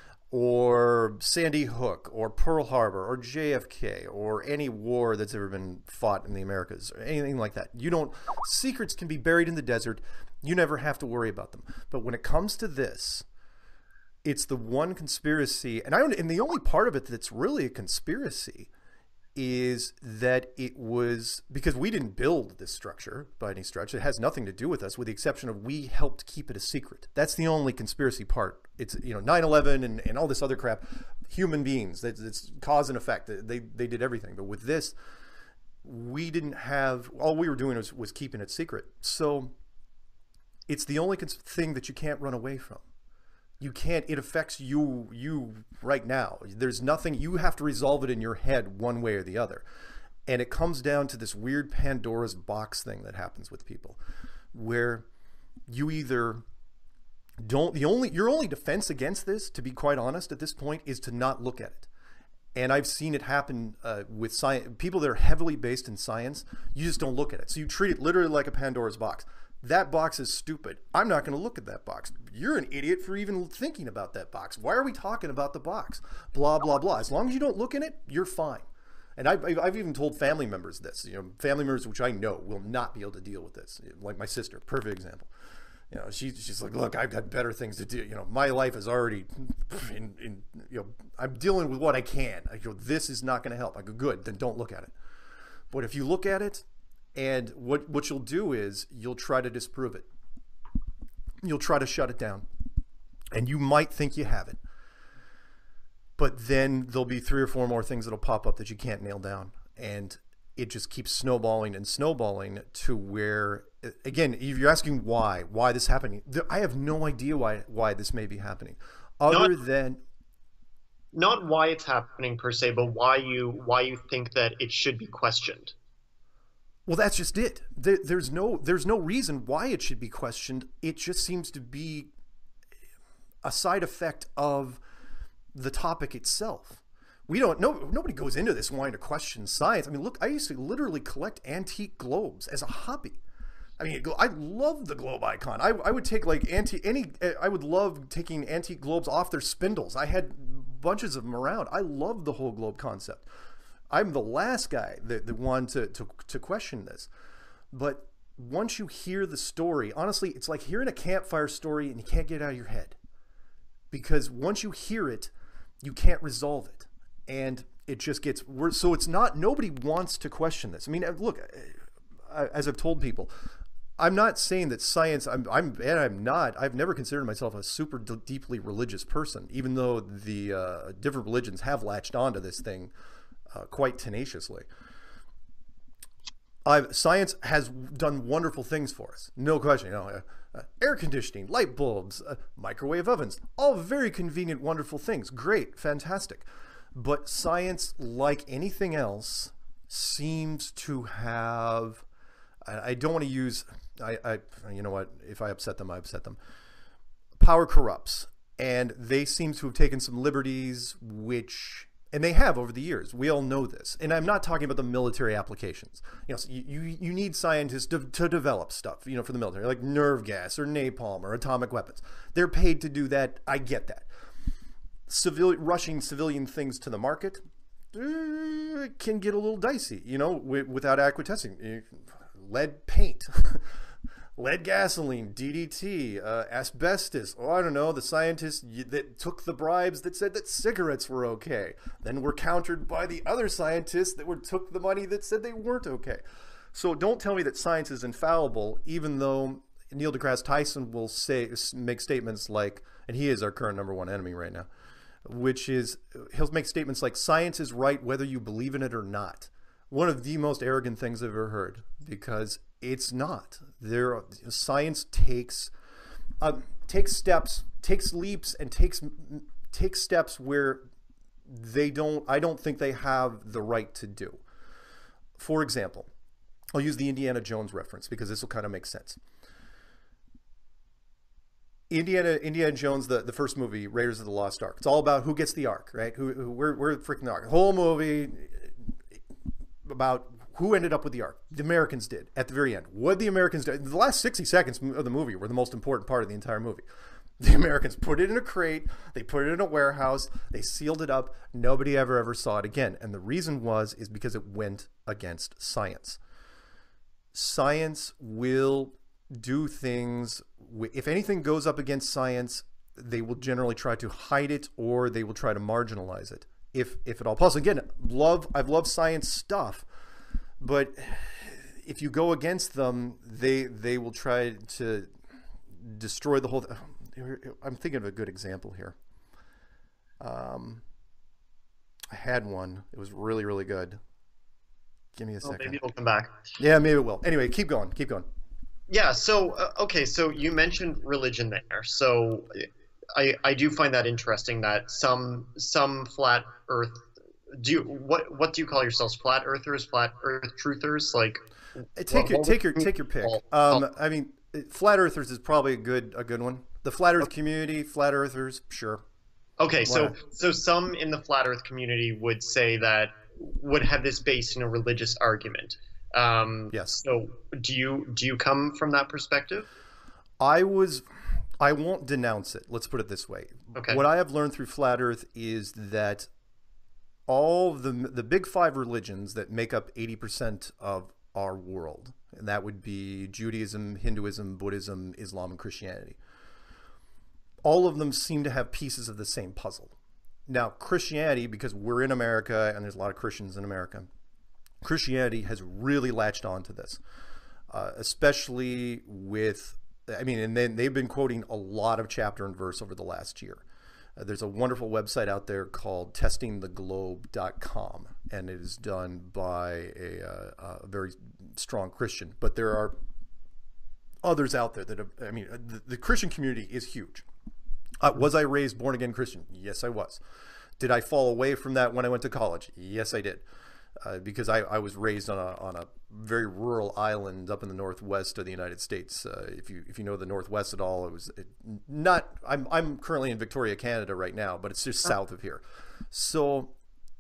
Or Sandy Hook, or Pearl Harbor, or J F K, or any war that's ever been fought in the Americas, or anything like that. You don't, secrets can be buried in the desert. You never have to worry about them. But when it comes to this, it's the one conspiracy, and I don't, and the only part of it that's really a conspiracy is that it was, because we didn't build this structure by any stretch. It has nothing to do with us, with the exception of we helped keep it a secret. That's the only conspiracy part. It's, you know, nine eleven and, and all this other crap, human beings, that's, that's cause and effect. They, they did everything. But with this, we didn't have, all we were doing was, was keeping it secret. So it's the only thing that you can't run away from. You can't, it affects you, you right now. There's nothing, you have to resolve it in your head one way or the other. And it comes down to this weird Pandora's box thing that happens with people, where you either don't, the only, your only defense against this, to be quite honest at this point, is to not look at it. And I've seen it happen uh, with science, people that are heavily based in science. You just don't look at it. So you treat it literally like a Pandora's box. That box is stupid. I'm not going to look at that box. You're an idiot for even thinking about that box. Why are we talking about the box? Blah, blah, blah. As long as you don't look in it, you're fine. And I've, I've even told family members this, you know, family members which I know will not be able to deal with this. Like my sister, perfect example. You know, she, she's like, look, I've got better things to do. You know, my life is already, in, in you know, I'm dealing with what I can. I go, this is not going to help. I go, good, then don't look at it. But if you look at it, and what, what you'll do is you'll try to disprove it. You'll try to shut it down. And you might think you have it. But then there'll be three or four more things that'll pop up that you can't nail down. And it just keeps snowballing and snowballing to where, again, if you're asking why, why this is happening, I have no idea why why this may be happening, other not, than not why it's happening per se, but why you why you think that it should be questioned. Well, that's just it. There, there's no there's no reason why it should be questioned. It just seems to be a side effect of the topic itself. We don't know. Nobody goes into this wanting to question science. I mean, look, I used to literally collect antique globes as a hobby. I mean, I love the globe icon. I, I would take like antique, any, I would love taking antique globes off their spindles. I had bunches of them around. I love the whole globe concept. I'm the last guy that, that wanted to, to, to question this. But once you hear the story, honestly, it's like hearing a campfire story and you can't get it out of your head. Because once you hear it, you can't resolve it. And it just gets worse. So it's not, nobody wants to question this. I mean, look, as I've told people, I'm not saying that science, I'm, I'm and I'm not, I've never considered myself a super d deeply religious person, even though the uh, different religions have latched onto this thing uh, quite tenaciously. I've, science has done wonderful things for us, no question. You know, uh, uh, air conditioning, light bulbs, uh, microwave ovens, all very convenient, wonderful things. Great, fantastic. But science, like anything else, seems to have, I, I don't want to use, I, I, you know what, if I upset them, I upset them. Power corrupts, and they seem to have taken some liberties, which, and they have over the years. We all know this. And I'm not talking about the military applications. You know, you, you, you need scientists to, to develop stuff, you know, for the military, like nerve gas or napalm or atomic weapons. They're paid to do that. I get that. Civilian, rushing civilian things to the market uh, can get a little dicey, you know, without adequate testing. Lead paint, lead gasoline, D D T, uh, asbestos. Oh, I don't know. The scientists that took the bribes that said that cigarettes were okay, then were countered by the other scientists that were took the money that said they weren't okay. So don't tell me that science is infallible, even though Neil deGrasse Tyson will say make statements like, and he is our current number one enemy right now, which is he'll make statements like science is right whether you believe in it or not. One of the most arrogant things I've ever heard, because it's not. There, science takes uh, takes steps, takes leaps, and takes takes steps where they don't. I don't think they have the right to do. For example, I'll use the Indiana Jones reference because this will kind of make sense. Indiana Indiana Jones, the, the first movie, Raiders of the Lost Ark. It's all about who gets the Ark, right? Who, who we're we're freaking the Ark. The whole movie about who ended up with the Ark. The Americans did at the very end. What the Americans did, the last sixty seconds of the movie were the most important part of the entire movie. The Americans put it in a crate, they put it in a warehouse, they sealed it up. Nobody ever ever saw it again. And the reason was is because it went against science. Science will do things, if anything goes up against science, they will generally try to hide it or they will try to marginalize it, if if at all possible. Again, love I've loved science stuff, but if you go against them, they they will try to destroy the whole th I'm thinking of a good example here. Um, I had one. It was really, really good. Give me a oh, second. Maybe it'll come back. Yeah, maybe it will. Anyway, keep going. Keep going. Yeah, so, uh, okay, so you mentioned religion there. So I, I do find that interesting that some some flat earth, do you, what what do you call yourselves? Flat earthers, flat earth truthers? Like, take what, your what take your take your pick. Um, I mean, flat earthers is probably a good a good one. The flat earth community, flat earthers, sure. Okay, so so some in the flat earth community would say that, would have this based in a religious argument. Um, yes. So do you do you come from that perspective? I was, I won't denounce it. Let's put it this way. Okay. What I have learned through flat earth is that all the the big five religions that make up eighty percent of our world, and that would be Judaism, Hinduism, Buddhism, Islam, and Christianity. All of them seem to have pieces of the same puzzle. Now, Christianity, because we're in America and there's a lot of Christians in America, Christianity has really latched on to this, uh, especially with, I mean, and then they've been quoting a lot of chapter and verse over the last year. Uh, there's a wonderful website out there called testing the globe dot com, and it is done by a, uh, a very strong Christian. But there are others out there that have, I mean, the, the Christian community is huge. Uh, was I raised born-again Christian? Yes, I was. Did I fall away from that when I went to college? Yes, I did. Uh, because I, I was raised on a, on a very rural island up in the northwest of the United States. Uh, if you if you know the Northwest at all, it was it, not. I'm I'm currently in Victoria, Canada right now, but it's just south of here. So,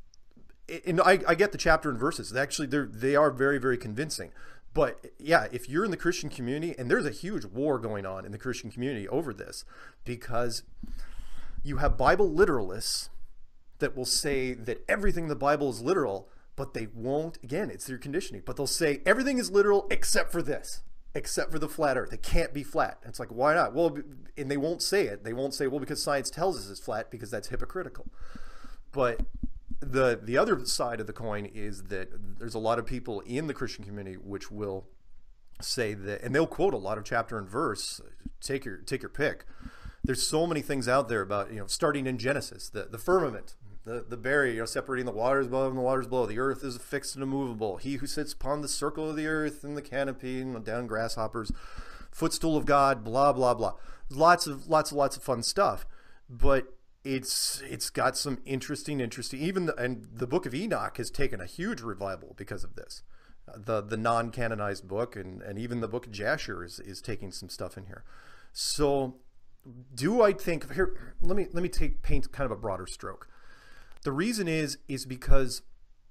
and I, I get the chapter and verses. Actually, they they are very very convincing. But yeah, if you're in the Christian community, and there's a huge war going on in the Christian community over this, because you have Bible literalists that will say that everything in the Bible is literal, but they won't, again, it's their conditioning, but they'll say everything is literal except for this, except for the flat earth. It can't be flat. And it's like, why not? Well, and they won't say it. They won't say, well, because science tells us it's flat, because that's hypocritical. But the the other side of the coin is that there's a lot of people in the Christian community which will say that, and they'll quote a lot of chapter and verse, take your take your pick. There's so many things out there about, you know, starting in Genesis, the, the firmament, the, the barrier, you know, separating the waters above and the waters below. The earth is fixed and immovable. He who sits upon the circle of the earth and the canopy, you know, down grasshoppers, footstool of God, blah, blah, blah. Lots of, lots of, lots of fun stuff. But it's it's got some interesting, interesting, even the, and the Book of Enoch has taken a huge revival because of this. The the non-canonized book, and, and even the Book of Jasher is, is taking some stuff in here. So do I think, here, let me let me take paint kind of a broader stroke. The reason is is because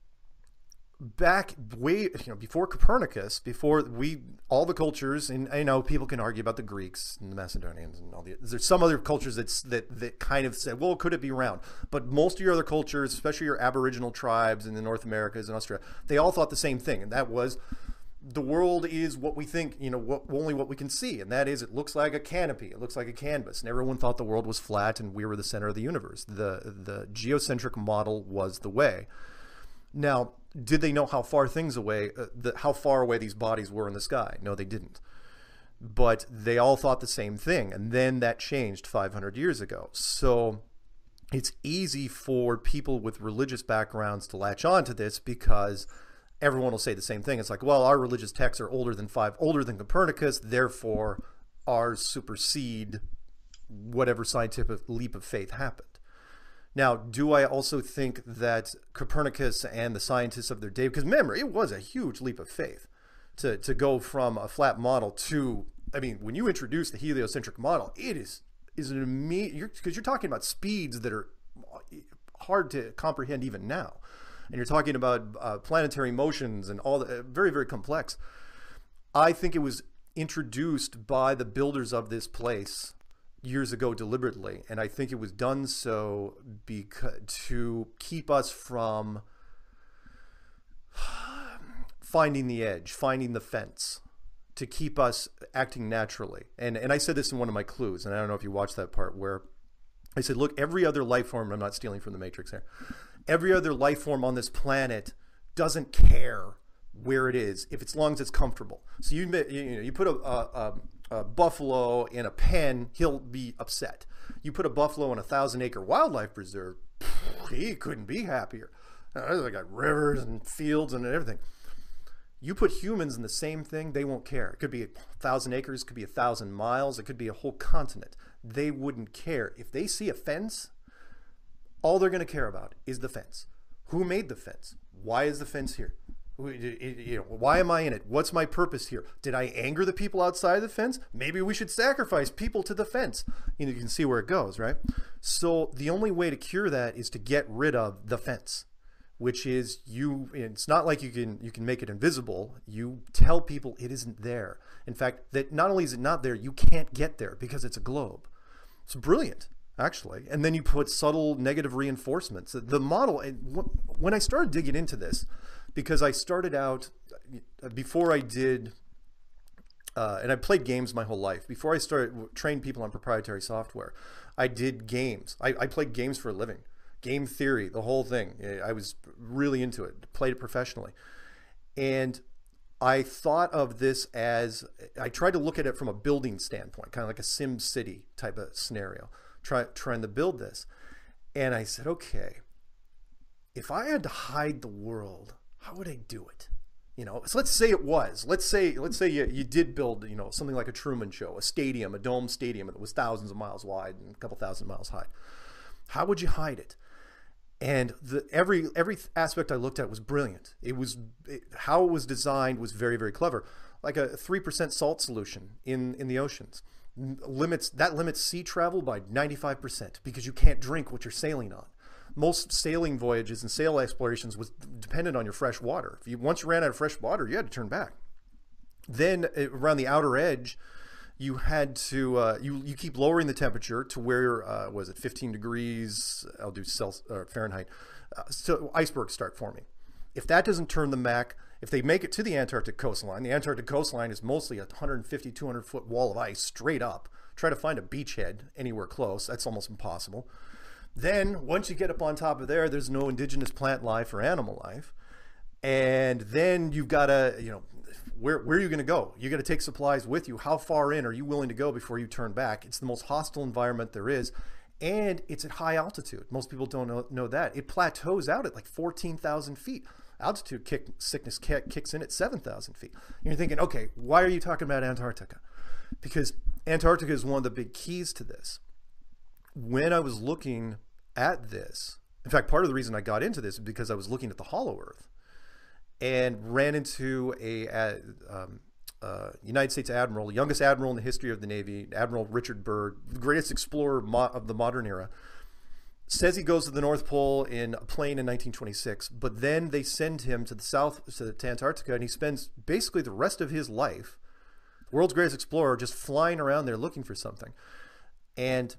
back way, you know, before Copernicus, before we, all the cultures, and I know people can argue about the Greeks and the Macedonians and all the, there's some other cultures that's, that, that kind of said, well, could it be round? But most of your other cultures, especially your Aboriginal tribes in the North Americas and Australia, they all thought the same thing. And that was, the world is what we think, you know, what, only what we can see. And that is, it looks like a canopy. It looks like a canvas. And everyone thought the world was flat and we were the center of the universe. The, the geocentric model was the way. Now, did they know how far things away, uh, the, how far away these bodies were in the sky? No, they didn't. But they all thought the same thing. And then that changed five hundred years ago. So it's easy for people with religious backgrounds to latch on to this because everyone will say the same thing. It's like, well, our religious texts are older than five, older than Copernicus, therefore ours supersede whatever scientific leap of faith happened. Now, do I also think that Copernicus and the scientists of their day, because remember, it was a huge leap of faith to, to go from a flat model to, I mean, when you introduce the heliocentric model, it is, is an immediate, because you're, you're talking about speeds that are hard to comprehend even now. And you're talking about uh, planetary motions and all the, uh, very, very complex. I think it was introduced by the builders of this place years ago deliberately, and I think it was done so because to keep us from finding the edge, finding the fence, to keep us acting naturally. And and I said this in one of my clues, and I don't know if you watched that part where I said, look, every other life form, I'm not stealing from the Matrix here, every other life form on this planet doesn't care where it is, if it's, as long as it's comfortable. So you you know, you put a, a, a buffalo in a pen, he'll be upset. You put a buffalo in a thousand acre wildlife preserve, he couldn't be happier. They got rivers and fields and everything. You put humans in the same thing, they won't care. It could be a thousand acres, it could be a thousand miles, it could be a whole continent. They wouldn't care. If they see a fence, all they're going to care about is the fence. Who made the fence? Why is the fence here? You know, why am I in it? What's my purpose here? Did I anger the people outside the fence? Maybe we should sacrifice people to the fence. You know, you can see where it goes, right? So the only way to cure that is to get rid of the fence, which is you, it's not like you can, you can make it invisible. You tell people it isn't there. In fact, that not only is it not there, you can't get there because it's a globe. It's brilliant. actually. And then you put subtle negative reinforcements. The model, when I started digging into this, because I started out, before I did, uh, and I played games my whole life. Before I started trained people on proprietary software, I did games. I, I played games for a living. Game theory, the whole thing. I was really into it, played it professionally. And I thought of this as, I tried to look at it from a building standpoint, kind of like a Sim City type of scenario, try, trying to build this. And I said, okay, if I had to hide the world, how would I do it? You know, so let's say it was, let's say, let's say you, you did build, you know, something like a Truman Show, a stadium, a dome stadium that was thousands of miles wide and a couple thousand miles high. How would you hide it? And the, every every aspect I looked at was brilliant. It was it, how it was designed was very, very clever. Like a three percent salt solution in, in the oceans. Limits, that limits sea travel by ninety-five percent because you can't drink what you're sailing on. Most sailing voyages and sail explorations was dependent on your fresh water. If you, once you ran out of fresh water, you had to turn back. Then around the outer edge, you had to, uh, you, you keep lowering the temperature to where, uh, was it fifteen degrees, I'll do Celsius, or Fahrenheit, uh, so icebergs start forming. If that doesn't turn them back, if they make it to the Antarctic coastline, the Antarctic coastline is mostly a one hundred fifty, two hundred foot wall of ice straight up. Try to find a beachhead anywhere close, that's almost impossible. Then, once you get up on top of there, there's no indigenous plant life or animal life. And then you've got to, you know, Where, where are you going to go? You got to take supplies with you. How far in are you willing to go before you turn back? It's the most hostile environment there is. And it's at high altitude. Most people don't know, know that. It plateaus out at like fourteen thousand feet. Altitude kick, sickness kick, kicks in at seven thousand feet. And you're thinking, okay, why are you talking about Antarctica? Because Antarctica is one of the big keys to this. When I was looking at this, in fact, part of the reason I got into this is because I was looking at the Hollow Earth. And ran into a uh, um, uh, United States admiral, youngest admiral in the history of the Navy, Admiral Richard Byrd, the greatest explorer mo of the modern era, says he goes to the North Pole in a plane in nineteen twenty-six, but then they send him to the south, to, to Antarctica, and he spends basically the rest of his life, world's greatest explorer, just flying around there looking for something. And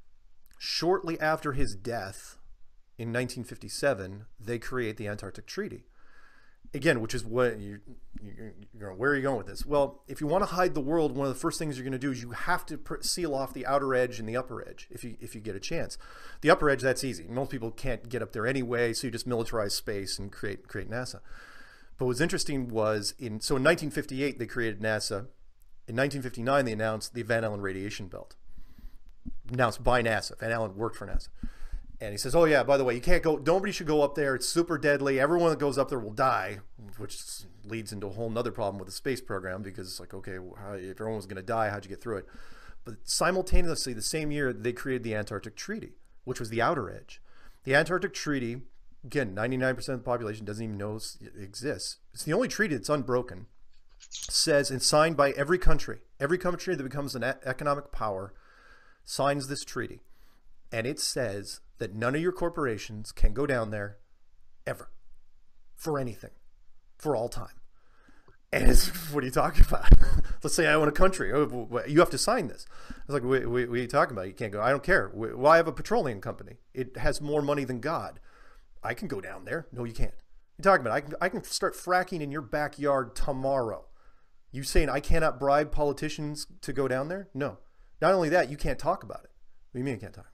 shortly after his death in nineteen fifty-seven, they create the Antarctic Treaty. Again, which is what you, you, you're, where are you going with this? Well, if you want to hide the world, one of the first things you're going to do is you have to seal off the outer edge and the upper edge if you, if you get a chance. The upper edge, that's easy. Most people can't get up there anyway, so you just militarize space and create, create NASA. But what's interesting was, in so in nineteen fifty-eight, they created NASA. In nineteen fifty-nine, they announced the Van Allen radiation belt. Announced by NASA. Van Allen worked for NASA. And he says, oh yeah, by the way, you can't go, nobody should go up there. It's super deadly. Everyone that goes up there will die, which leads into a whole nother problem with the space program because it's like, okay, how, if everyone was going to die, how'd you get through it? But simultaneously, the same year, they created the Antarctic Treaty, which was the outer edge. The Antarctic Treaty, again, ninety-nine percent of the population doesn't even know it exists. It's the only treaty that's unbroken. Says, and signed by every country. Every country that becomes an economic power signs this treaty. And it says that none of your corporations can go down there ever for anything, for all time. And it's, what are you talking about? Let's say I own a country. Oh, you have to sign this. It's like, what, what are you talking about? You can't go. I don't care. Well, I have a petroleum company. It has more money than God. I can go down there. No, you can't. You're talking about, I can, I can start fracking in your backyard tomorrow. You saying I cannot bribe politicians to go down there? No. Not only that, you can't talk about it. What do you mean you can't talk about it?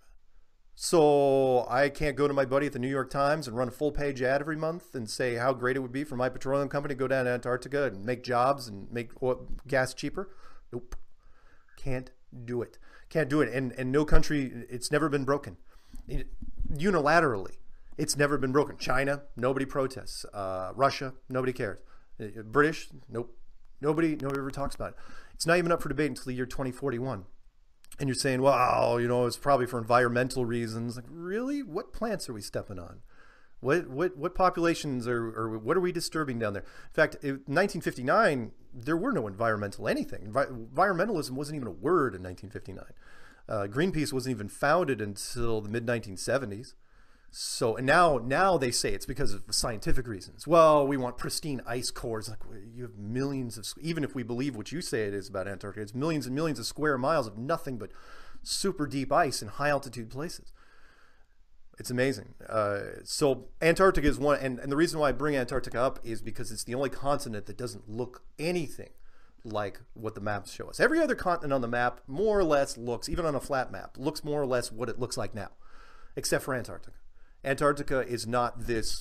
So I can't go to my buddy at the New York Times and run a full page ad every month and say how great it would be for my petroleum company to go down to Antarctica and make jobs and make oil, gas cheaper. Nope. Can't do it. Can't do it. And, and no country, it's never been broken. It, unilaterally, it's never been broken. China, nobody protests. Uh, Russia, nobody cares. Uh, British, nope. Nobody, nobody ever talks about it. It's not even up for debate until the year twenty forty-one. And you're saying, well, you know, it's probably for environmental reasons. Like, really? What plants are we stepping on? What what what populations are, or what are we disturbing down there? In fact, in nineteen fifty-nine, there were no environmental anything. Envi environmentalism wasn't even a word in nineteen fifty-nine. Uh, Greenpeace wasn't even founded until the mid nineteen seventies. So, and now, now they say it's because of scientific reasons. Well, we want pristine ice cores. Like, you have millions of, even if we believe what you say it is about Antarctica, it's millions and millions of square miles of nothing but super deep ice in high altitude places. It's amazing. Uh, so Antarctica is one, and, and the reason why I bring Antarctica up is because it's the only continent that doesn't look anything like what the maps show us. Every other continent on the map more or less looks, even on a flat map, looks more or less what it looks like now, except for Antarctica. Antarctica is not this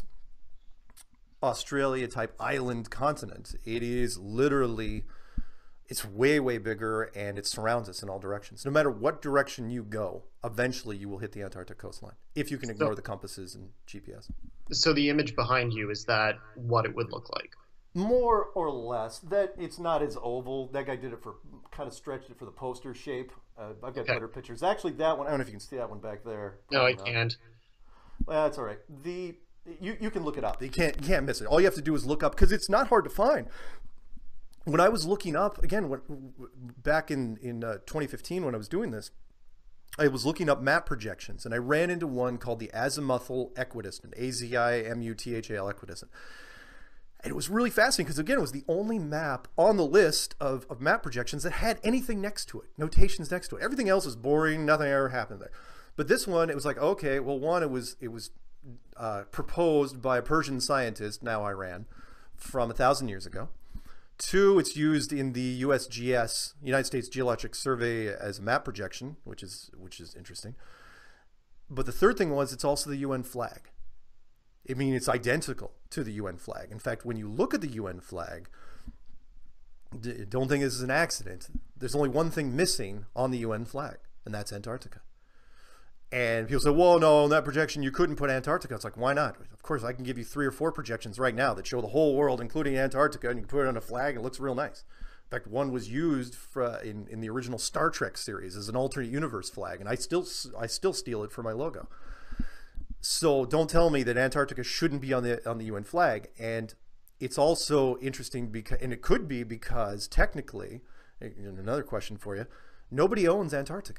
Australia type island continent. It is literally, it's way, way bigger, and it surrounds us in all directions. No matter what direction you go, eventually you will hit the Antarctic coastline, if you can ignore so, the compasses and G P S. So the image behind you, is that what it would look like? More or less. That it's not as oval. That guy did it for, kind of stretched it for the poster shape. Uh, I've got okay. better pictures. Actually, that one, I don't know if you can see that one back there. No, I can't. Well, that's all right. The you you can look it up. You can't you can't miss it. All you have to do is look up, because it's not hard to find. When I was looking up again, when, back in in uh, twenty fifteen, when I was doing this, I was looking up map projections, and I ran into one called the azimuthal equidistant, A Z I M U T H A L equidistant. And it was really fascinating because, again, it was the only map on the list of, of map projections that had anything next to it, notations next to it. Everything else is boring. Nothing ever happened there. But this one, it was like, okay, well, one, it was it was uh, proposed by a Persian scientist, now Iran, from a thousand years ago. Two, it's used in the U S G S, United States Geologic Survey, as a map projection, which is which is interesting. But the third thing was, it's also the U N flag. I mean, it's identical to the U N flag. In fact, when you look at the U N flag, don't think this is an accident. There's only one thing missing on the U N flag, and that's Antarctica. And people say, well, no, on that projection, you couldn't put Antarctica. It's like, why not? Of course, I can give you three or four projections right now that show the whole world, including Antarctica, and you can put it on a flag, and it looks real nice. In fact, one was used for, in, in the original Star Trek series as an alternate universe flag, and I still, I still steal it for my logo. So don't tell me that Antarctica shouldn't be on the on the U N flag. And it's also interesting because, and it could be because technically, and another question for you, nobody owns Antarctica.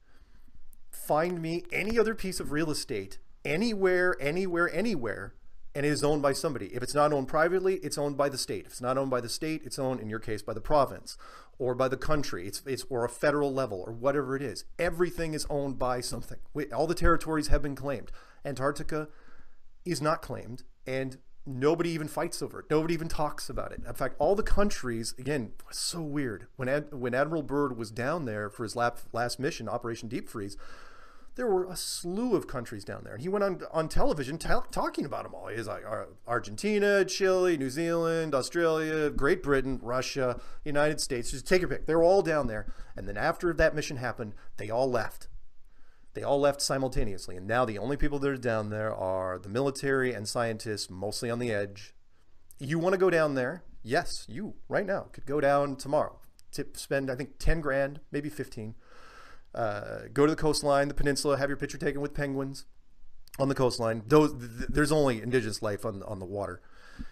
Find me any other piece of real estate anywhere, anywhere, anywhere, and it is owned by somebody. If it's not owned privately, it's owned by the state. If it's not owned by the state, it's owned, in your case, by the province or by the country. It's, it's or a federal level or whatever it is. Everything is owned by something. All the territories have been claimed. Antarctica is not claimed, and nobody even fights over it. Nobody even talks about it. In fact, all the countries, again, it's so weird. When Ad, when Admiral Byrd was down there for his last mission, Operation Deep Freeze, there were a slew of countries down there. And he went on, on television talking about them all. He's like, Argentina, Chile, New Zealand, Australia, Great Britain, Russia, United States. Just take your pick. They were all down there. And then after that mission happened, they all left. They all left simultaneously. And now the only people that are down there are the military and scientists, mostly on the edge. You want to go down there? Yes, you, right now, could go down tomorrow. Tip, spend, I think, ten grand, maybe fifteen. Uh, go to the coastline, the peninsula, have your picture taken with penguins on the coastline. Those, th there's only indigenous life on, on the water.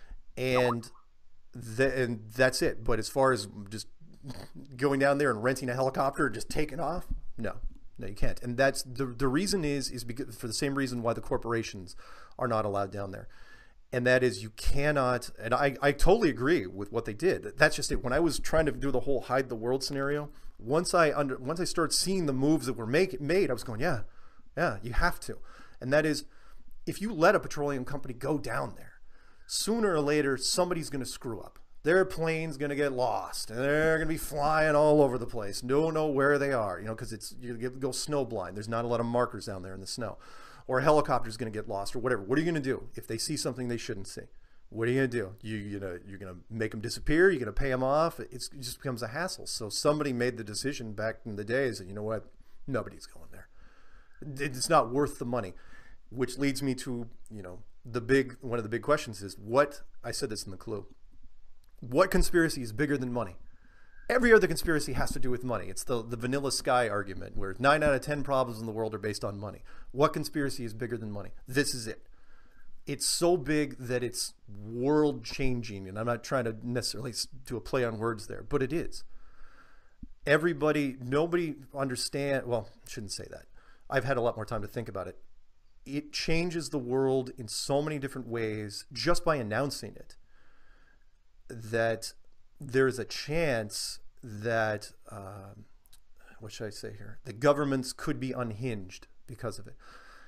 And, th and that's it. But as far as just going down there and renting a helicopter and just taking off, no. No, you can't. And that's the the reason is is because for the same reason why the corporations are not allowed down there. And that is, you cannot, and I, I totally agree with what they did. That's just it. When I was trying to do the whole hide the world scenario, once I under once I started seeing the moves that were make, made, I was going, yeah, yeah, you have to. And that is, if you let a petroleum company go down there, sooner or later somebody's going to screw up. Their plane's going to get lost, and they're going to be flying all over the place. Don't know where they are, you know, because it's you go snow blind. There's not a lot of markers down there in the snow. Or a helicopter's going to get lost or whatever. What are you going to do if they see something they shouldn't see? What are you going to do? You, you know, you're going to make them disappear? You're going to pay them off? It's, it just becomes a hassle. So somebody made the decision back in the days that, you know what, nobody's going there. It's not worth the money, which leads me to, you know, the big, one of the big questions is what, I said this in the clue, what conspiracy is bigger than money? Every other conspiracy has to do with money. It's the, the vanilla sky argument where nine out of ten problems in the world are based on money. What conspiracy is bigger than money? This is it. It's so big that it's world changing. And I'm not trying to necessarily do a play on words there, but it is. Everybody, nobody understand. Well, I shouldn't say that. I've had a lot more time to think about it. It changes the world in so many different ways just by announcing it, that there's a chance that, uh, what should I say here? The governments could be unhinged because of it.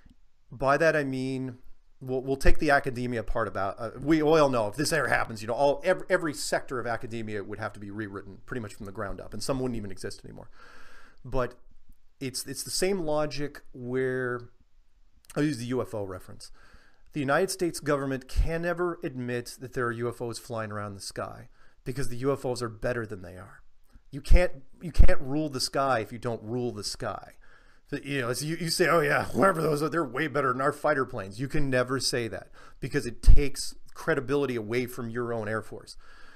By that I mean, we'll, we'll take the academia part about. Uh, we all know if this ever happens, you know, all every, every sector of academia would have to be rewritten pretty much from the ground up, and some wouldn't even exist anymore. But it's it's the same logic where I'll use the U F O reference. The United States government can never admit that there are U F Os flying around the sky because the U F Os are better than they are. You can't you can't rule the sky if you don't rule the sky. You know, so you, you say, oh yeah, whoever those are, they're way better than our fighter planes. You can never say that because it takes credibility away from your own Air Force.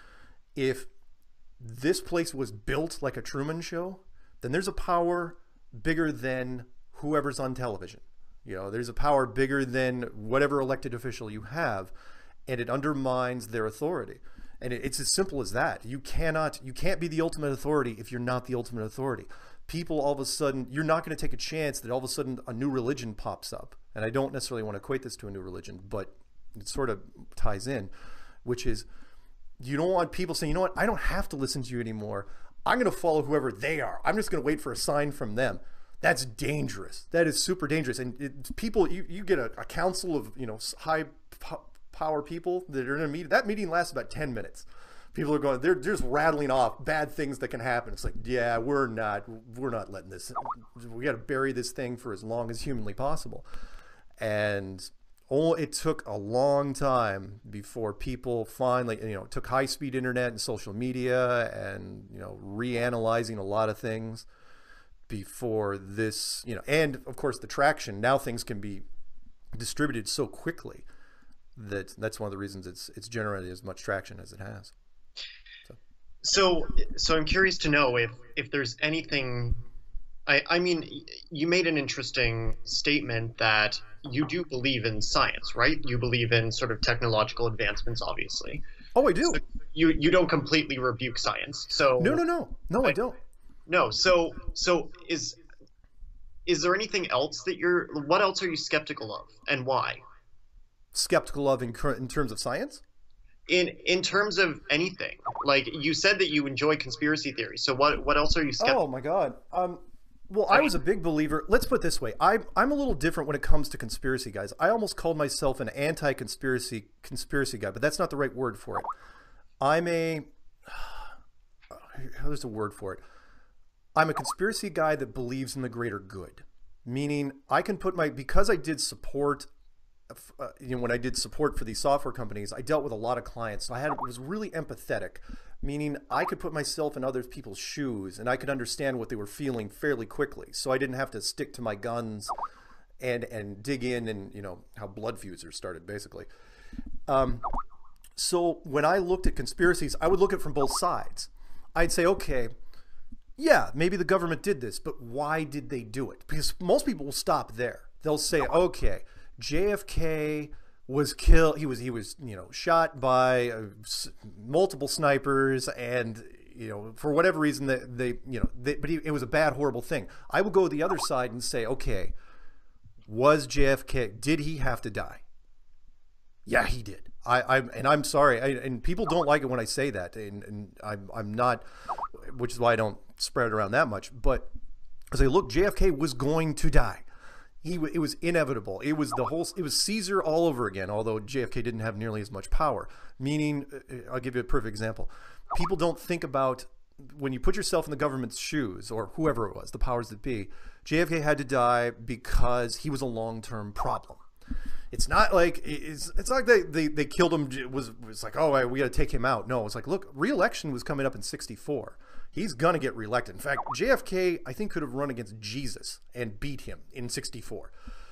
If this place was built like a Truman Show, then there's a power bigger than whoever's on television. You know, there's a power bigger than whatever elected official you have, and it undermines their authority. And it, it's as simple as that. You cannot, you can't be the ultimate authority if you're not the ultimate authority. People all of a sudden, you're not going to take a chance that all of a sudden a new religion pops up. And I don't necessarily want to equate this to a new religion, but it sort of ties in, which is you don't want people saying, you know what, I don't have to listen to you anymore. I'm going to follow whoever they are. I'm just going to wait for a sign from them. That's dangerous. That is super dangerous. And it, people, you, you get a, a council of, you know, high power people that are in a meeting. That meeting lasts about ten minutes. People are going, they're, they're just rattling off bad things that can happen. It's like, yeah, we're not, we're not letting this, we got to bury this thing for as long as humanly possible. And oh, it took a long time before people finally, you know, it took high speed internet and social media and, you know, reanalyzing a lot of things before this, you know, and of course the traction. Now things can be distributed so quickly that that's one of the reasons it's it's generated as much traction as it has. So, so, so I'm curious to know if if there's anything. I I mean, you made an interesting statement that you do believe in science, right? You believe in sort of technological advancements, obviously. Oh, I do. So you you don't completely rebuke science. So no, no, no, no, I, I don't. No, so so is is there anything else that you're? What else are you skeptical of, and why? Skeptical of in in terms of science? In in terms of anything, like you said that you enjoy conspiracy theories. So what what else are you skeptical? Oh my God. Um. Well, I was a big believer. Let's put it this way. I'm I'm a little different when it comes to conspiracy guys. I almost called myself an anti-conspiracy conspiracy guy, but that's not the right word for it. I'm a there's a word for it. I'm a conspiracy guy that believes in the greater good, meaning I can put my, because I did support, uh, you know, when I did support for these software companies, I dealt with a lot of clients. So I had, was really empathetic, meaning I could put myself in other people's shoes and I could understand what they were feeling fairly quickly. So I didn't have to stick to my guns and, and dig in and, you know, how blood feuds are started basically. Um, so when I looked at conspiracies, I would look at it from both sides. I'd say, okay, yeah, maybe the government did this, but why did they do it? Because most people will stop there. They'll say, okay, J F K was killed. He was, he was, you know, shot by uh, multiple snipers, and you know, for whatever reason, they, they you know, they, but he, it was a bad, horrible thing. I will go the other side and say, okay, was J F K? Did he have to die? Yeah, he did. I, I and I'm sorry, I, and people don't like it when I say that, and, and I'm, I'm not, which is why I don't spread it around that much. But as I look, J F K was going to die. He, it was inevitable. It was the whole, it was Caesar all over again. Although J F K didn't have nearly as much power. Meaning, I'll give you a perfect example. People don't think about when you put yourself in the government's shoes, or whoever it was, the powers that be. J F K had to die because he was a long-term problem. It's not like it's it's not like they, they, they killed him. It was it's like, oh, we got to take him out. No, it's like, look, re-election was coming up in sixty-four. He's gonna get reelected. In fact, J F K I think could have run against Jesus and beat him in sixty-four.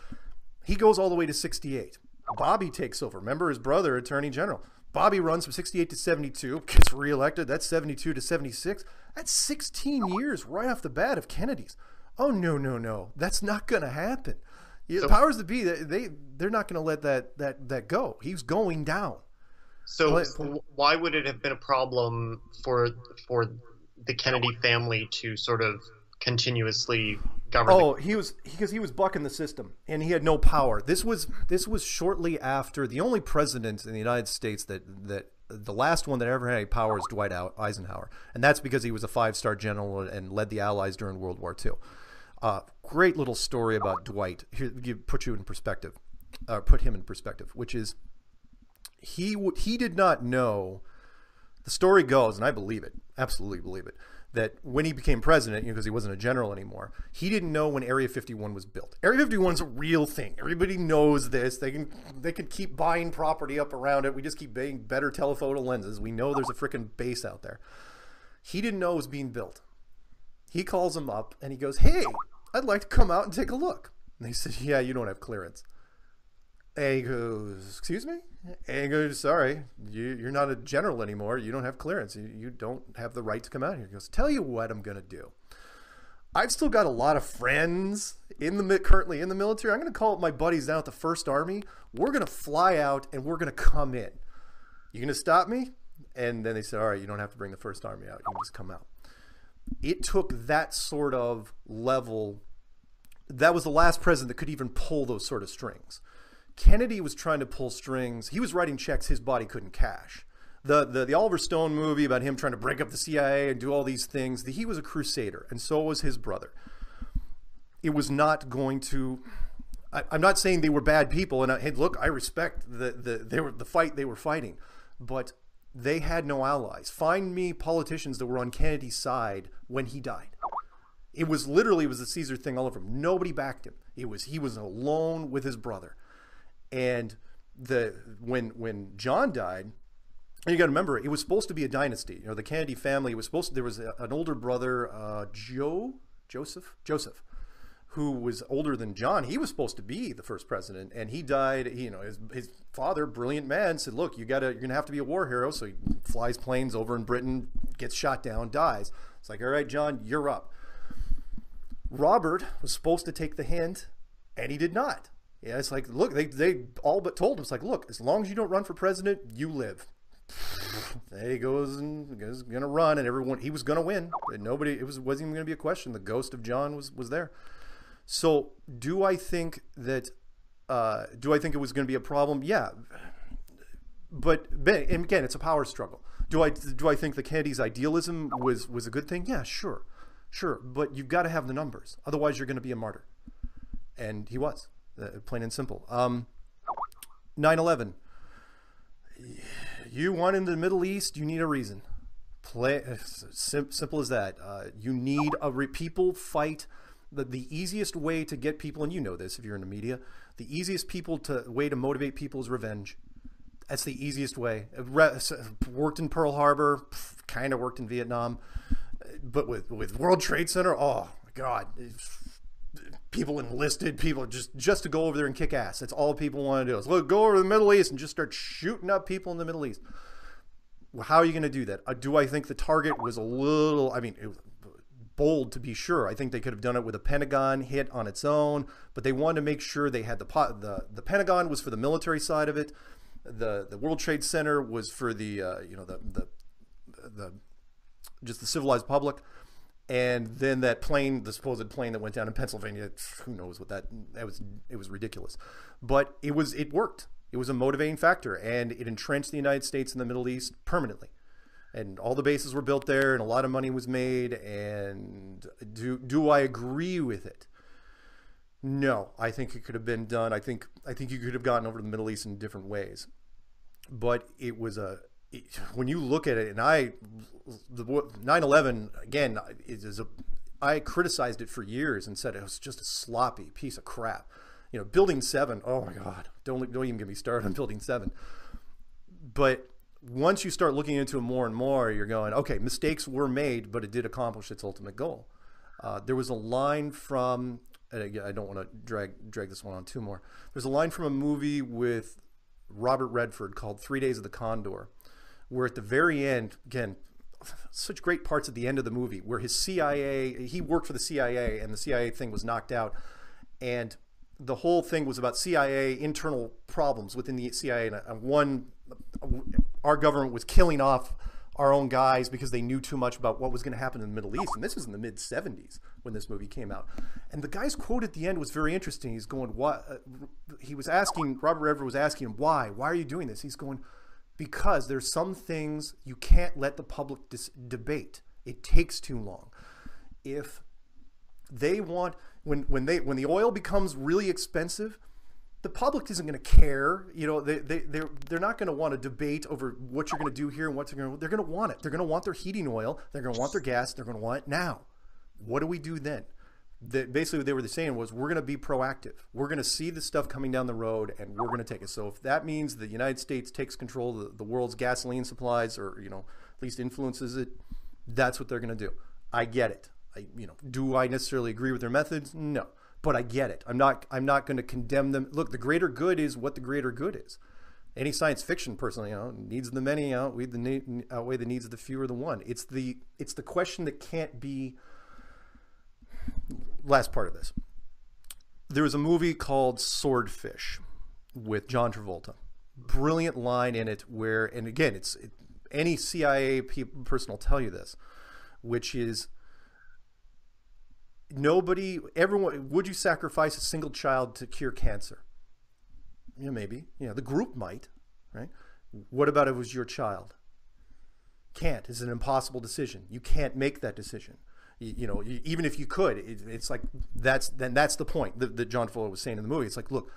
He goes all the way to sixty-eight. Bobby takes over. Remember his brother, Attorney General. Bobby runs from sixty-eight to seventy-two, gets reelected. That's seventy-two to seventy-six. That's sixteen years right off the bat of Kennedy's. Oh no, no, no, that's not gonna happen. Yeah, so, powers that be, they they're not going to let that that that go. He's going down. So, but, so why would it have been a problem for for the Kennedy family to sort of continuously govern? Oh, the- he was because he was bucking the system and he had no power. This was this was shortly after the only president in the United States that that the last one that ever had any power is Dwight Eisenhower, and that's because he was a five-star general and led the Allies during World War Two. Uh, great little story about Dwight. Here, put you in perspective, uh, put him in perspective, which is he he did not know. The story goes, and I believe it, absolutely believe it, that when he became president, you know, because he wasn't a general anymore, he didn't know when Area fifty-one was built. Area fifty-one is a real thing. Everybody knows this. They can they can keep buying property up around it. We just keep buying better telephoto lenses. We know there's a freaking base out there. He didn't know it was being built. He calls him up and he goes, "Hey, I'd like to come out and take a look." And they said, "Yeah, you don't have clearance." And he goes, "Excuse me?" And he goes, "Sorry, you, you're not a general anymore. You don't have clearance. You, you don't have the right to come out here." He goes, "Tell you what I'm going to do. I've still got a lot of friends in the currently in the military. I'm going to call up my buddies down at the First Army. We're going to fly out and we're going to come in. You going to stop me?" And then they said, "All right, you don't have to bring the First Army out. You can just come out." It took that sort of level. That was the last president that could even pull those sort of strings. Kennedy was trying to pull strings. He was writing checks his body couldn't cash. The, the the Oliver Stone movie about him trying to break up the C I A and do all these things, he was a crusader, and so was his brother. It was not going to... I, I'm not saying they were bad people, and I, hey, look, I respect the, the, they were, the fight they were fighting, but they had no allies. Find me politicians that were on Kennedy's side when he died. It was literally, it was the Caesar thing all over him. Nobody backed him. It was, he was alone with his brother. And the when when John died, and you got to remember, it was supposed to be a dynasty. You know, the Kennedy family was supposed to. There was a, an older brother, uh, Joe Joseph Joseph, who was older than John. He was supposed to be the first president, and he died. He, you know, his his father, brilliant man, said, "Look, you gotta, you're gonna have to be a war hero." So he flies planes over in Britain, gets shot down, dies. It's like, all right, John, you're up. Robert was supposed to take the hint, and he did not. Yeah, it's like, look, they, they all but told him, it's like, look, as long as you don't run for president, you live. There he goes and is going to run, and everyone, he was going to win. And nobody, it was, wasn't even going to be a question. The ghost of John was, was there. So do I think that, uh, do I think it was going to be a problem? Yeah. But, and again, it's a power struggle. Do I, do I think the Kennedy's idealism was, was a good thing? Yeah, sure. Sure. But you've got to have the numbers. Otherwise, you're going to be a martyr. And he was. Uh, plain and simple. Um, nine eleven. You want in the Middle East, you need a reason. Play, sim, simple as that. Uh, you need a re people fight. The, the easiest way to get people, and you know this if you're in the media, the easiest people to way to motivate people is revenge. That's the easiest way. Re, worked in Pearl Harbor, kind of worked in Vietnam, but with, with World Trade Center, oh my God. People enlisted, people just just to go over there and kick ass. That's all people want to do is look, go over to the Middle East and just start shooting up people in the Middle East. Well, how are you going to do that? Uh, do I think the target was a little, I mean, it was bold to be sure. I think they could have done it with a Pentagon hit on its own, but they wanted to make sure they had the the the Pentagon was for the military side of it. The the World Trade Center was for the uh, you know the the the just the civilized public. And then that plane, the supposed plane that went down in Pennsylvania, who knows what that, that was, it was ridiculous. But it was, it worked. It was a motivating factor, and it entrenched the United States in the Middle East permanently. And all the bases were built there, and a lot of money was made. And do, do I agree with it? No, I think it could have been done. I think, I think you could have gotten over to the Middle East in different ways. But it was a, when you look at it, and I, the nine eleven, again, is a, I criticized it for years and said it was just a sloppy piece of crap. You know, Building seven, oh my God, don't, don't even get me started on Building seven. But once you start looking into it more and more, you're going, okay, mistakes were made, but it did accomplish its ultimate goal. Uh, there was a line from, and again, I don't want to drag, drag this one on too more. There's a line from a movie with Robert Redford called Three Days of the Condor, where at the very end, again, such great parts at the end of the movie, where his C I A, he worked for the C I A, and the C I A thing was knocked out, and the whole thing was about C I A internal problems within the C I A, and one, our government was killing off our own guys because they knew too much about what was going to happen in the Middle East, and this was in the mid seventies when this movie came out. And the guy's quote at the end was very interesting. He's going, "What?" Uh, he was asking, Robert Redford was asking him, "Why? Why are you doing this?" He's going, because there's some things you can't let the public dis- debate. It takes too long. If they want, when when they when the oil becomes really expensive, the public isn't going to care. You know, they they they're they're not going to want to debate over what you're going to do here and what they're going to. They're going to want it. They're going to want their heating oil. They're going to want their gas. They're going to want it now. What do we do then? The, basically, what they were saying was, we're going to be proactive. We're going to see the stuff coming down the road, and we're going to take it. So if that means the United States takes control of the, the world's gasoline supplies, or, you know, at least influences it, that's what they're going to do. I get it. I, you know, do I necessarily agree with their methods? No, but I get it. I'm not. I'm not going to condemn them. Look, the greater good is what the greater good is. Any science fiction person, you know, needs of the many outweigh the outweigh the needs of the few or the one. It's the it's the question that can't be. Last part of this. There was a movie called Swordfish with John Travolta. Brilliant line in it where, and again, it's it, any C I A pe- person will tell you this, which is nobody, everyone, would you sacrifice a single child to cure cancer? Yeah, maybe. Yeah, the group might, right? What about if it was your child? Can't. It's an impossible decision. You can't make that decision. You know, even if you could, it's like, that's then that's the point that, that John Fuller was saying in the movie. It's like, look,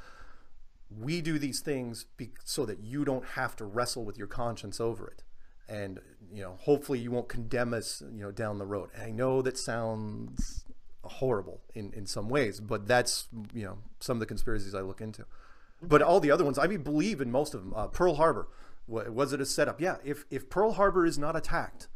we do these things be, so that you don't have to wrestle with your conscience over it, and you know, hopefully you won't condemn us, you know, down the road. And I know that sounds horrible in in some ways, but that's, you know, some of the conspiracies I look into. But all the other ones, I mean, believe in most of them. Uh, Pearl Harbor, was it a setup? Yeah. If if Pearl Harbor is not attacked,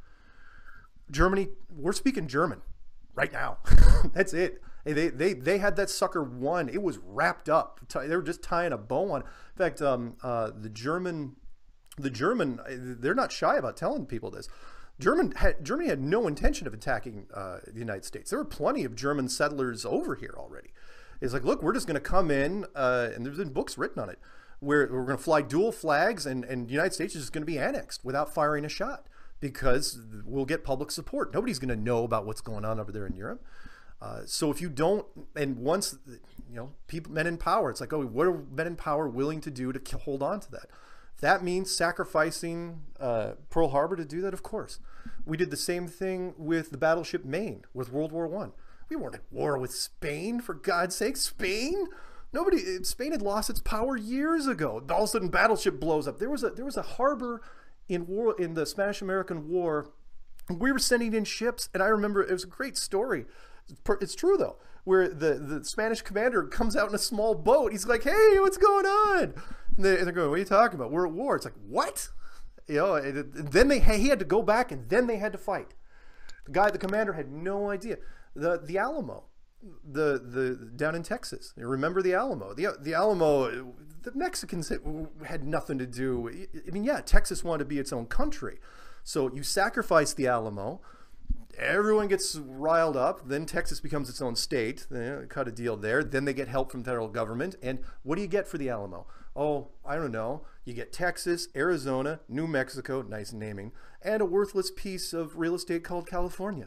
Germany, we're speaking German right now. That's it. They, they they had that sucker won. It was wrapped up. They were just tying a bow on. In fact, um, uh, the German, the German, they're not shy about telling people this. German had, Germany had no intention of attacking uh, the United States. There were plenty of German settlers over here already. It's like, look, we're just going to come in, uh, and there's been books written on it, where we're going to fly dual flags, and, and the United States is just going to be annexed without firing a shot, because we'll get public support. Nobody's going to know about what's going on over there in Europe. Uh, so if you don't, and once, you know, people, men in power, it's like, oh, what are men in power willing to do to hold on to that? If that means sacrificing uh, Pearl Harbor to do that, of course. We did the same thing with the battleship Maine with World War One. We weren't at war with Spain, for God's sake. Spain? Nobody, Spain had lost its power years ago. All of a sudden, battleship blows up. There was a there was a harbor in war in the Spanish-American War. We were sending in ships, and I remember it was a great story. It's true though, where the the Spanish commander comes out in a small boat. He's like, "Hey, what's going on?" And they, and they're going, "What are you talking about? We're at war." It's like, what? You know. And then they he had to go back, and then they had to fight. The guy, the commander, had no idea. The the Alamo, the the down in Texas. You remember the Alamo? The the Alamo. The Mexicans had, had nothing to do. I mean, yeah, Texas wanted to be its own country, so you sacrifice the Alamo. Everyone gets riled up. Then Texas becomes its own state. They cut a deal there. Then they get help from federal government. And what do you get for the Alamo? Oh, I don't know. You get Texas, Arizona, New Mexico, nice naming, and a worthless piece of real estate called California.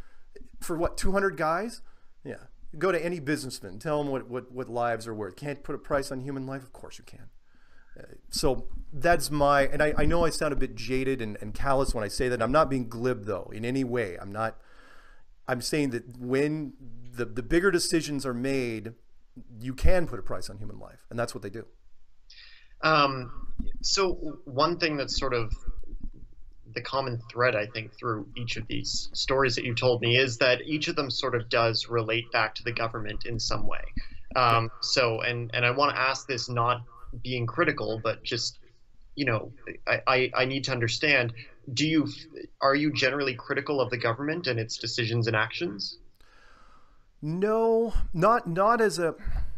For what, two hundred guys? Yeah. Go to any businessman. Tell them what, what, what lives are worth. Can't put a price on human life? Of course you can. So that's my, and I, I know I sound a bit jaded and, and callous when I say that. I'm not being glib though in any way. I'm not, I'm saying that when the, the bigger decisions are made, you can put a price on human life, and that's what they do. Um, so one thing that's sort of the common thread, I think, through each of these stories that you told me is that each of them sort of does relate back to the government in some way. Um, so, and, and I want to ask this not being critical, but just, you know, I, I, I need to understand, do you, are you generally critical of the government and its decisions and actions? No, not, not as a,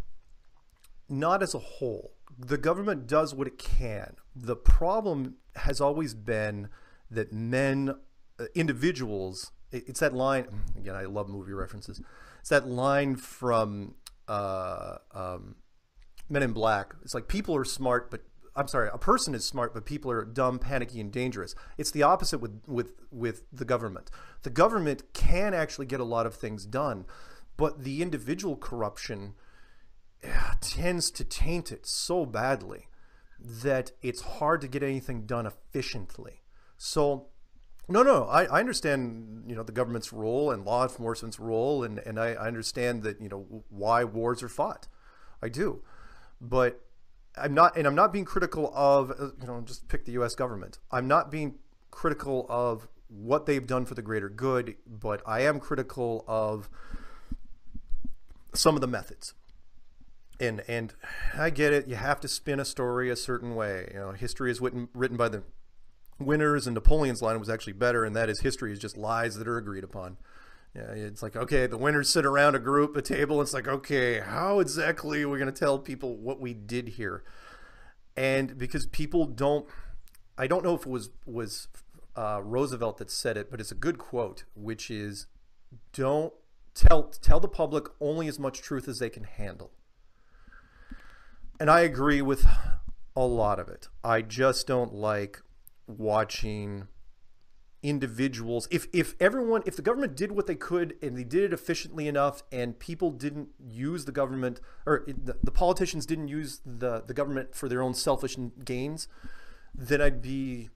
not as a whole. The government does what it can. The problem has always been that men, uh, individuals, it, it's that line, again, I love movie references. It's that line from, uh, um, Men in Black. It's like, people are smart, but I'm sorry, a person is smart, but people are dumb, panicky, and dangerous. It's the opposite with with with the government. The government can actually get a lot of things done, but the individual corruption uh, tends to taint it so badly that it's hard to get anything done efficiently. So, no, no, I, I understand, you know, the government's role and law enforcement's role, and, and I, I understand that, you know, why wars are fought. I do. But I'm not, and I'm not being critical of, you know, just pick the U S government. I'm not being critical of what they've done for the greater good, but I am critical of some of the methods. And and I get it. You have to spin a story a certain way. You know, history is written written by the winners, and Napoleon's line was actually better, and that is history is just lies that are agreed upon. Yeah, it's like, okay, the winners sit around a group, a table. It's like, okay, how exactly are we going to tell people what we did here? And because people don't, I don't know if it was was uh, Roosevelt that said it, but it's a good quote, which is, don't tell tell the public only as much truth as they can handle. And I agree with a lot of it. I just don't like watching individuals. If if everyone, if the government did what they could and they did it efficiently enough, and people didn't use the government, or the, the politicians didn't use the, the government for their own selfish gains, then I'd be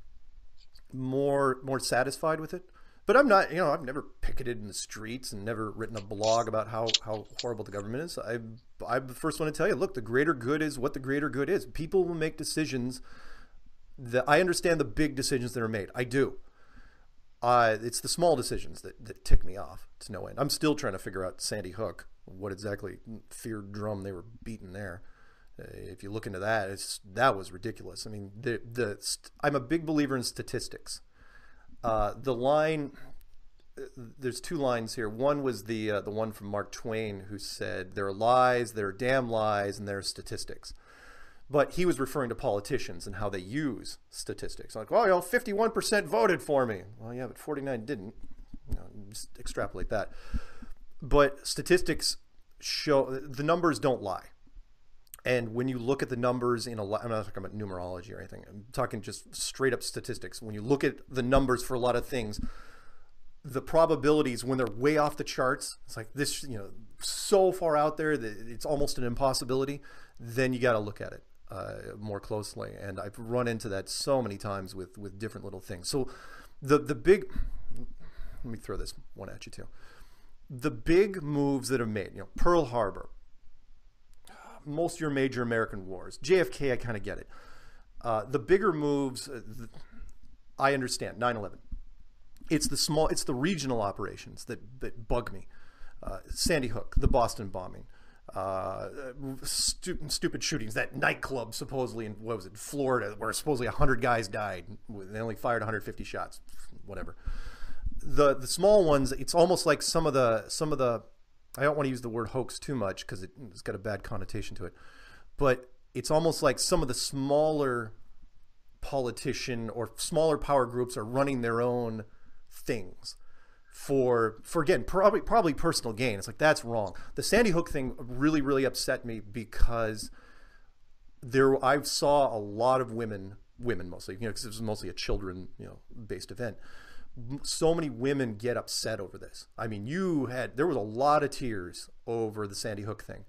more more satisfied with it. But I'm not, you know, I've never picketed in the streets and never written a blog about how, how horrible the government is. I, I'm the first one to tell you, look, the greater good is what the greater good is. People will make decisions that, I understand the big decisions that are made. I do. Uh, it's the small decisions that, that tick me off to no end. I'm still trying to figure out Sandy Hook, what exactly fear drum they were beating there. Uh, if you look into that, it's, that was ridiculous. I mean, the, the, I'm a big believer in statistics. Uh, the line, there's two lines here. One was the uh, the one from Mark Twain, who said, there are lies, there are damn lies, and there are statistics. But he was referring to politicians and how they use statistics. Like, oh, you know, fifty-one percent voted for me. Well, yeah, but forty-nine didn't. You know, just extrapolate that. But statistics show, the numbers don't lie. And when you look at the numbers in a lot, I'm not talking about numerology or anything. I'm talking just straight up statistics. When you look at the numbers for a lot of things, the probabilities when they're way off the charts, it's like this, you know, so far out there that it's almost an impossibility, then you got to look at it uh, more closely. And I've run into that so many times with, with different little things. So the, the big, let me throw this one at you too. The big moves that are made, you know, Pearl Harbor, most of your major American wars. J F K, I kind of get it. Uh, the bigger moves, uh, the, I understand. nine eleven. It's the small, it's the regional operations that, that bug me. Uh, Sandy Hook, the Boston bombing, uh, stu stupid shootings, that nightclub supposedly in, what was it, Florida, where supposedly one hundred guys died. They only fired one hundred fifty shots, whatever. The the small ones, it's almost like some of the some of the I don't want to use the word hoax too much because it, it's got a bad connotation to it, but it's almost like some of the smaller politician or smaller power groups are running their own things for, for again, probably, probably personal gain. It's like, that's wrong. The Sandy Hook thing really, really upset me because there, I saw a lot of women, women mostly, you know, because it was mostly a children, you know, based event. So many women get upset over this. I mean, you had, there was a lot of tears over the Sandy Hook thing.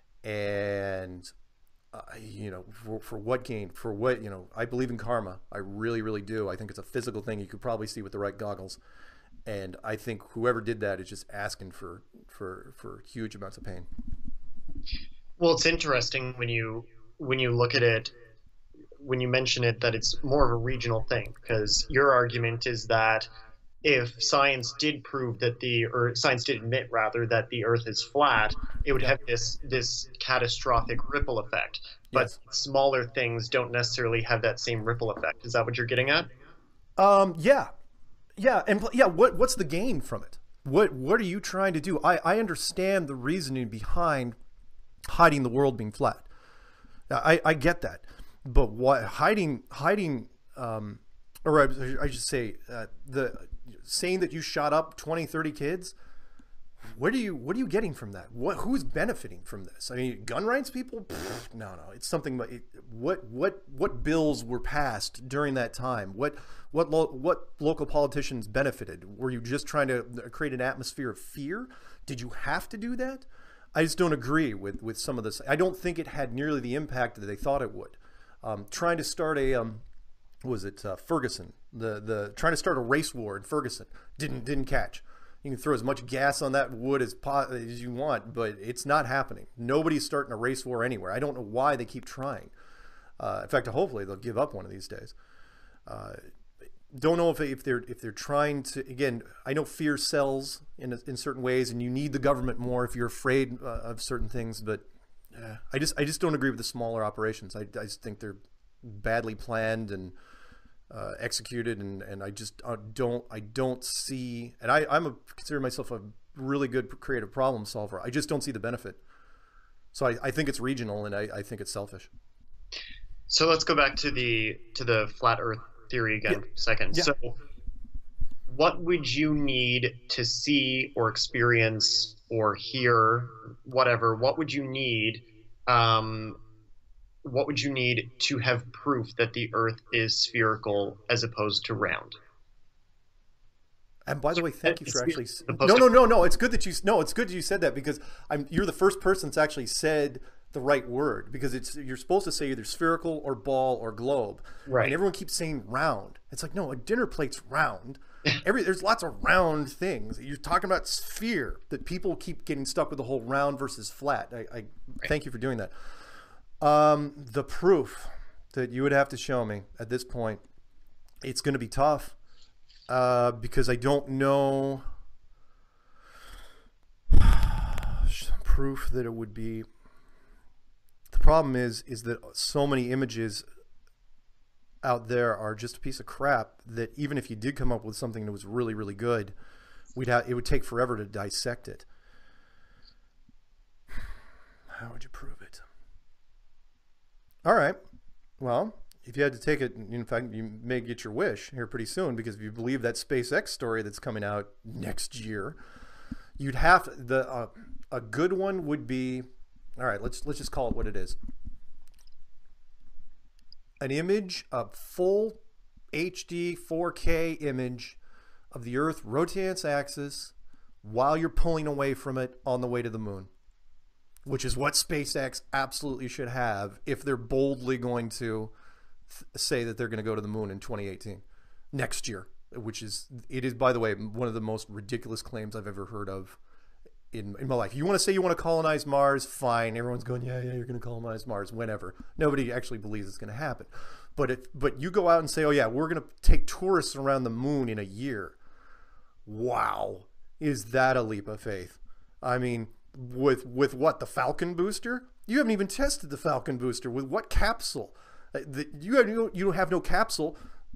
And, uh, you know, for, for what gain? For what, you know, I believe in karma. I really, really do. I think it's a physical thing you could probably see with the right goggles. And I think whoever did that is just asking for, for, for huge amounts of pain. Well, it's interesting when you, when you look at it, when you mention it, that it's more of a regional thing, because your argument is that if science did prove that the, or science did admit rather that the Earth is flat, it would have this this catastrophic ripple effect. But Yes. smaller things don't necessarily have that same ripple effect. Is that what you're getting at? Um, yeah, yeah, and yeah. What what's the gain from it? What what are you trying to do? I I understand the reasoning behind hiding the world being flat. I I get that. But what hiding, hiding, um, or I, I should say, uh, the saying that you shot up twenty, thirty kids, what are you, what are you getting from that? What, who's benefiting from this? I mean, gun rights people? Pfft, no, no, it's something. It, what, what, what bills were passed during that time? What, what, lo what local politicians benefited? Were you just trying to create an atmosphere of fear? Did you have to do that? I just don't agree with with some of this. I don't think it had nearly the impact that they thought it would. Um, trying to start a um, what was it uh, Ferguson? The the trying to start a race war in Ferguson didn't didn't catch. You can throw as much gas on that wood as po- as you want, but it's not happening. Nobody's starting a race war anywhere. I don't know why they keep trying. Uh, in fact, hopefully they'll give up one of these days. Uh, don't know if, if they're if they're trying to. Again, I know fear sells in in certain ways, and you need the government more if you're afraid uh, of certain things. But uh, I just I just don't agree with the smaller operations. I, I just think they're badly planned and uh, executed, and and I just uh, don't I don't see. And I I'm a, consider myself a really good creative problem solver. I just don't see the benefit. So I, I think it's regional, and I, I think it's selfish. So let's go back to the to the flat Earth theory again Yeah. for a second. Yeah. So what would you need to see or experience or hear, whatever, what would you need um, what would you need to have proof that the Earth is spherical as opposed to round? And by the way, thank you for actually. Opposed No, to- no, no, no. It's good that you. No, it's good you said that, because I'm. You're the first person that's actually said the right word, because it's. You're supposed to say either spherical or ball or globe. Right. And everyone keeps saying round. It's like, no, a dinner plate's round. Every there's lots of round things. You're talking about sphere, that people keep getting stuck with the whole round versus flat. I, I thank you for doing that. Um, the proof that you would have to show me at this point, it's going to be tough. Uh, because I don't know proof that it would be. The problem is, is that so many images out there are just a piece of crap that even if you did come up with something that was really, really good, we'd have, it would take forever to dissect it. How would you prove it? All right. Well, if you had to take it, in fact, you may get your wish here pretty soon, because if you believe that SpaceX story that's coming out next year, you'd have to, the uh, a good one would be, all right, let's let's just call it what it is. An image, a full H D four K image of the Earth rotating its axis while you're pulling away from it on the way to the moon, which is what SpaceX absolutely should have if they're boldly going to say that they're going to go to the moon in twenty eighteen, next year, which is, it is, by the way, one of the most ridiculous claims I've ever heard of in, in my life. You want to say you want to colonize Mars, fine. Everyone's going, yeah, yeah, you're going to colonize Mars, whenever. Nobody actually believes it's going to happen. But if, but you go out and say, oh yeah, we're going to take tourists around the moon in a year. Wow. Is that a leap of faith? I mean, with, with what, the Falcon booster? You haven't even tested the Falcon booster. With what capsule? The, you, have, you don't have no capsule.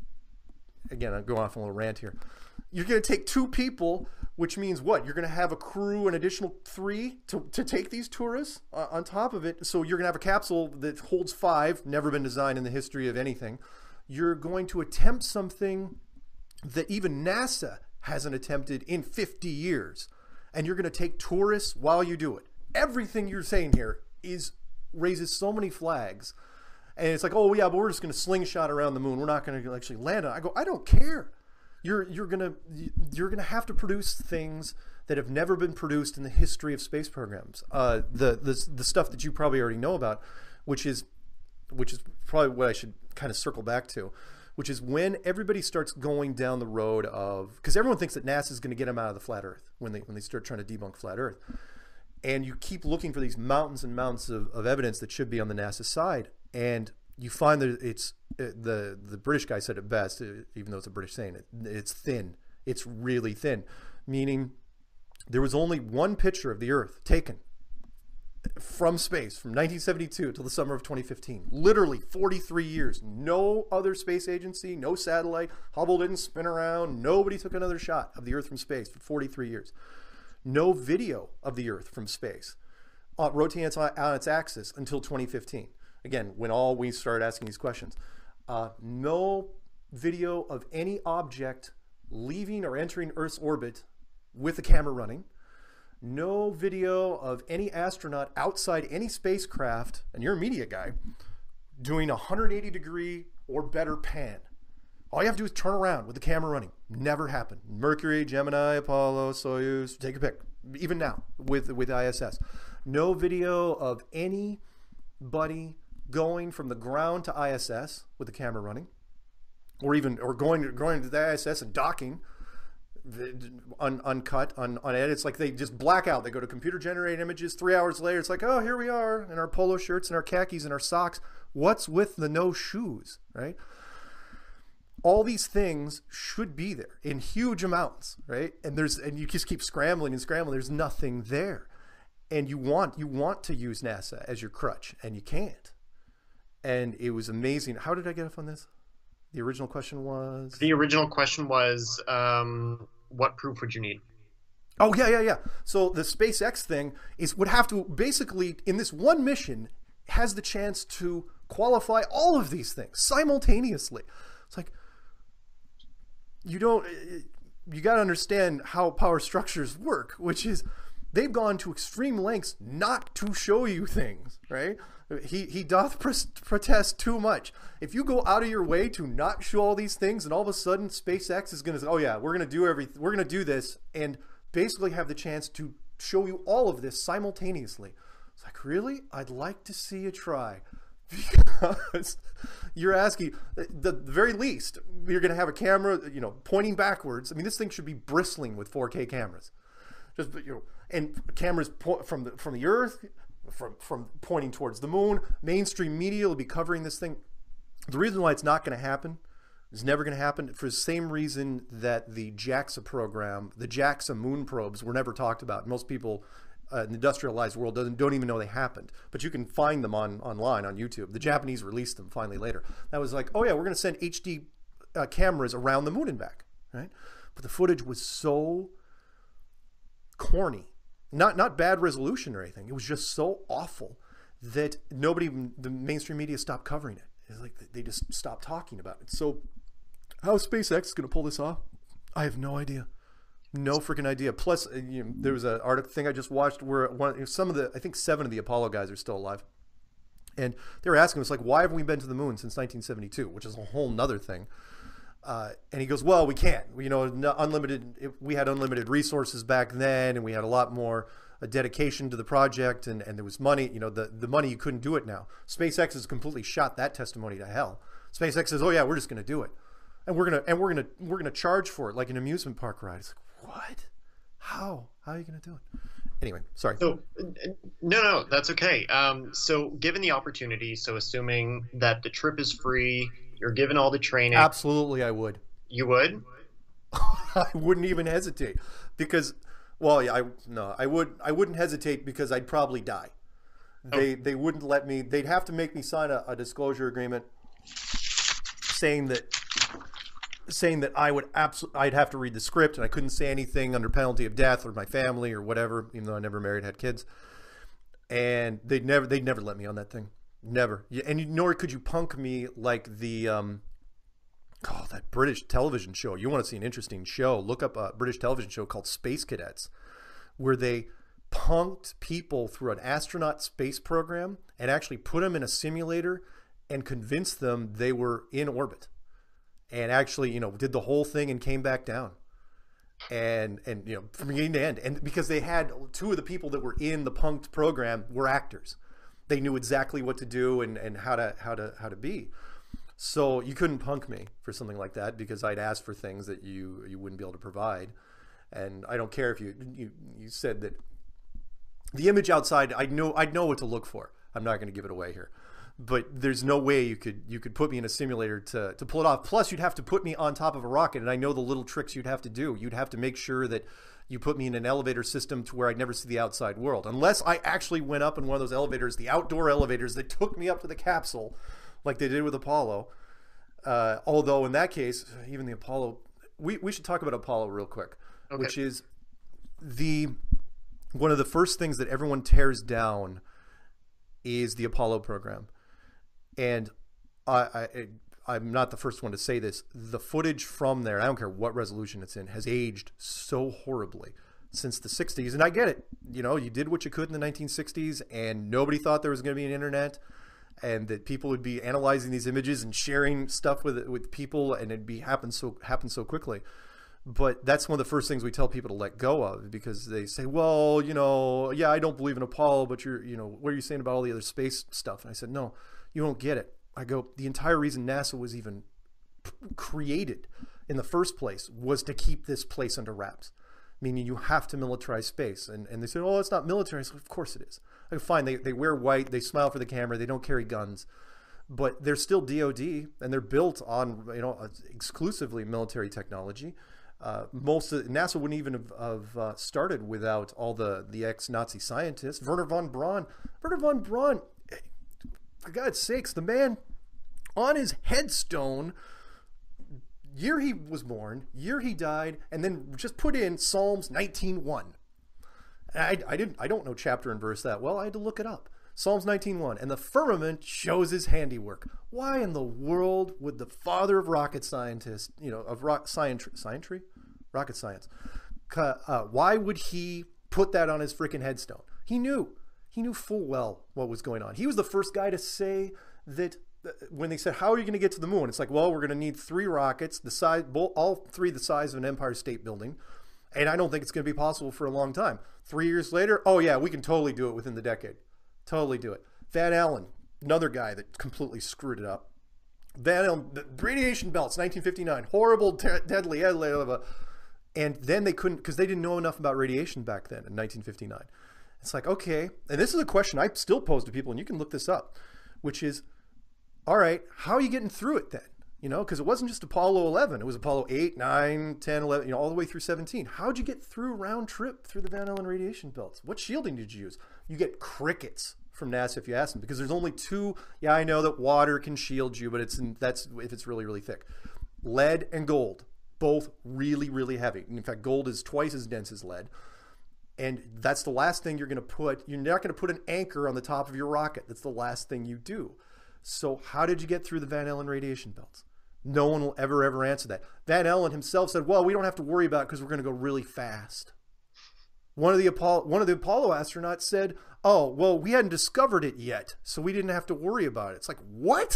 Again, I'm going off on a little rant here. You're going to take two people, which means what? You're going to have a crew, an additional three to, to take these tourists uh, on top of it. So you're going to have a capsule that holds five, never been designed in the history of anything. You're going to attempt something that even NASA hasn't attempted in fifty years. And you're going to take tourists while you do it. Everything you're saying here is raises so many flags. And it's like, oh yeah, but we're just going to slingshot around the moon. We're not going to actually land on it. I go, I don't care. You're you're gonna you're gonna have to produce things that have never been produced in the history of space programs. Uh, the the the stuff that you probably already know about, which is which is probably what I should kind of circle back to, which is when everybody starts going down the road of, because everyone thinks that NASA is going to get them out of the flat Earth when they when they start trying to debunk flat Earth, and you keep looking for these mountains and mountains of, of evidence that should be on the NASA side. And you find that it's the the British guy said it best, even though it's a British saying, it, it's thin. It's really thin, meaning there was only one picture of the Earth taken from space from nineteen seventy-two till the summer of twenty fifteen. Literally forty-three years. No other space agency, no satellite. Hubble didn't spin around. Nobody took another shot of the Earth from space for forty-three years. No video of the Earth from space uh, rotating on, on its axis until twenty fifteen. Again, when all we started asking these questions. Uh, no video of any object leaving or entering Earth's orbit with the camera running. No video of any astronaut outside any spacecraft, and you're a media guy, doing a one hundred eighty degree or better pan. All you have to do is turn around with the camera running. Never happened. Mercury, Gemini, Apollo, Soyuz, take a pick. Even now with, with I S S. No video of anybody going from the ground to I S S with the camera running, or even or going going to the I S S and docking, un, uncut, un, unedited. It's like they just black out. They go to computer generated images. Three hours later, it's like, oh, here we are in our polo shirts and our khakis and our socks. What's with the no shoes, right? All these things should be there in huge amounts, right? And there's and you just keep scrambling and scrambling. There's nothing there, and you want you want to use NASA as your crutch, and you can't. And it was amazing. How did I get off on this? The original question was. The original question was, um, what proof would you need? Oh yeah, yeah, yeah. So the SpaceX thing is would have to basically in this one mission has the chance to qualify all of these things simultaneously. It's like. You don't, you got to understand how power structures work, which is they've gone to extreme lengths not to show you things, right? He, he doth protest too much. If you go out of your way to not show all these things and all of a sudden SpaceX is going to say, oh yeah, we're going to do everything, we're going to do this and basically have the chance to show you all of this simultaneously. It's like, really? I'd like to see you try. Because you're asking, the, the very least, you're going to have a camera, you know, pointing backwards. I mean, this thing should be bristling with four K cameras, just you know, and cameras from the from the Earth, from from pointing towards the moon. Mainstream media will be covering this thing. The reason why it's not going to happen, is never going to happen, for the same reason that the JAXA program, the JAXA moon probes, were never talked about. Most people. Uh, in the industrialized world doesn't don't even know they happened, but you can find them on online on YouTube. The Japanese released them finally later. That was like, oh yeah, we're going to send H D uh, cameras around the moon and back, right? But the footage was so corny, not not bad resolution or anything. It was just so awful that nobody, the mainstream media, stopped covering it. It's like they just stopped talking about it. So how is SpaceX going to pull this off? I have no idea. No freaking idea. Plus, you know, there was an article thing I just watched where one, some of the, I think seven of the Apollo guys are still alive. And they were asking us, like, why haven't we been to the moon since nineteen seventy-two, which is a whole nother thing. Uh, and he goes, well, we can't. You know, unlimited. We had unlimited resources back then, and we had a lot more uh, dedication to the project, and, and there was money. You know, the, the money, you couldn't do it now. SpaceX has completely shot that testimony to hell. SpaceX says, oh, yeah, we're just going to do it. And we're going to and we're going to we're going to charge for it like an amusement park ride. It's like, what? How? How are you going to do it? Anyway, sorry. So, no, no, that's okay. Um, so, given the opportunity, so assuming that the trip is free, you're given all the training. Absolutely, I would. You would? I wouldn't even hesitate because, well, yeah, I no, I would. I wouldn't hesitate because I'd probably die. They oh. they wouldn't let me. They'd have to make me sign a, a disclosure agreement saying that. saying that I would absolutely, I'd have to read the script and I couldn't say anything under penalty of death or my family or whatever, even though I never married, had kids. And they'd never, they'd never let me on that thing. Never. And you, nor could you punk me like the, um, oh, that British television show. You want to see an interesting show, look up a British television show called Space Cadets, where they punked people through an astronaut space program and actually put them in a simulator and convinced them they were in orbit. And actually, you know, did the whole thing and came back down, and and you know, from beginning to end. And because they had two of the people that were in the punked program were actors, they knew exactly what to do and and how to how to how to be. So you couldn't punk me for something like that because I'd asked for things that you you wouldn't be able to provide. And I don't care if you you you said that the image outside, I know I'd know what to look for. I'm not going to give it away here. But there's no way you could you could put me in a simulator to, to pull it off. Plus, you'd have to put me on top of a rocket, and I know the little tricks you'd have to do. You'd have to make sure that you put me in an elevator system to where I'd never see the outside world. Unless I actually went up in one of those elevators, the outdoor elevators that took me up to the capsule, like they did with Apollo. Uh, although in that case, even the Apollo, we, we should talk about Apollo real quick, okay. Which is the one of the first things that everyone tears down is the Apollo program. And I, I, I'm not the first one to say this. The footage from there, I don't care what resolution it's in, has aged so horribly since the sixties. And I get it. You know, you did what you could in the nineteen sixties, and nobody thought there was going to be an internet, and that people would be analyzing these images and sharing stuff with with people, and it'd be happen so happen so quickly. But that's one of the first things we tell people to let go of, because they say, well, you know, yeah, I don't believe in Apollo, but you're, you know, what are you saying about all the other space stuff? And I said, no, you don't get it. I go, the entire reason NASA was even created in the first place was to keep this place under wraps, meaning you have to militarize space. And, and they said, oh, it's not military. I said, of course it is. I go, fine, they, they wear white, they smile for the camera, they don't carry guns, but they're still D O D, and they're built on, you know, exclusively military technology. Uh, most of, NASA wouldn't even have, have uh, started without all the, the ex-Nazi scientists. Werner von Braun, Werner von Braun, for God's sakes, the man on his headstone, year he was born, year he died, and then just put in Psalms nineteen one. I, I didn't, I don't know chapter and verse that well. I had to look it up. Psalms nineteen one, and the firmament shows his handiwork. Why in the world would the father of rocket scientists, you know, of rock science, scientry, rocket science, uh, why would he put that on his freaking headstone? He knew, he knew full well what was going on. He was the first guy to say that when they said, how are you going to get to the moon? It's like, well, we're going to need three rockets, the size, all three the size of an Empire State Building. And I don't think it's going to be possible for a long time. Three years later, oh yeah, we can totally do it within the decade. Totally do it. Van Allen, another guy that completely screwed it up. Van Allen, the radiation belts, nineteen fifty-nine, horrible, deadly, and then they couldn't, because they didn't know enough about radiation back then in nineteen fifty-nine. It's like, okay, and this is a question I still pose to people, and you can look this up, which is, all right, how are you getting through it then? You know, because it wasn't just Apollo eleven, it was Apollo eight, nine, ten, eleven, you know, all the way through seventeen. How'd you get through round trip through the Van Allen radiation belts? What shielding did you use? You get crickets from NASA if you ask them, because there's only two. Yeah, I know that water can shield you, but it's in, that's if it's really, really thick. Lead and gold, both really, really heavy. In fact, gold is twice as dense as lead. And that's the last thing you're going to put. You're not going to put an anchor on the top of your rocket. That's the last thing you do. So how did you get through the Van Allen radiation belts? No one will ever, ever answer that. Van Allen himself said, well, we don't have to worry about it because we're going to go really fast. One of the Apollo, one of the Apollo astronauts said, oh, well, we hadn't discovered it yet, so we didn't have to worry about it. It's like, what?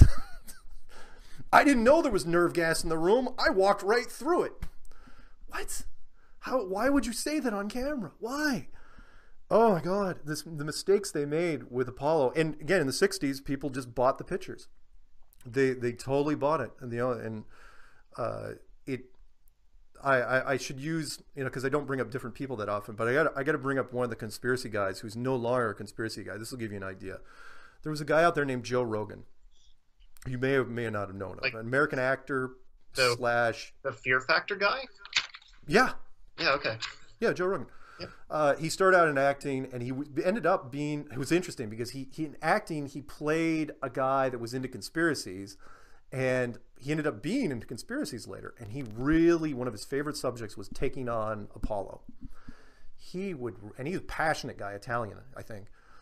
I didn't know there was nerve gas in the room. I walked right through it. What? How? Why would you say that on camera? Why? Oh my God, this, the mistakes they made with Apollo. And again, in the sixties, people just bought the pictures. They they totally bought it, and you know, and uh, it. I, I I should use, you know, because I don't bring up different people that often, but I got I got to bring up one of the conspiracy guys who's no longer a conspiracy guy. This will give you an idea. There was a guy out there named Joe Rogan. You may have may not have known him. Like, an American actor the, slash the Fear Factor guy. Yeah. Yeah. Okay. Yeah, Joe Rogan. Yep. Uh, he started out in acting, and he ended up being, it was interesting because he, he in acting, he played a guy that was into conspiracies, and he ended up being into conspiracies later. And he really, one of his favorite subjects was taking on Apollo. He would, and he's a passionate guy, Italian, I think,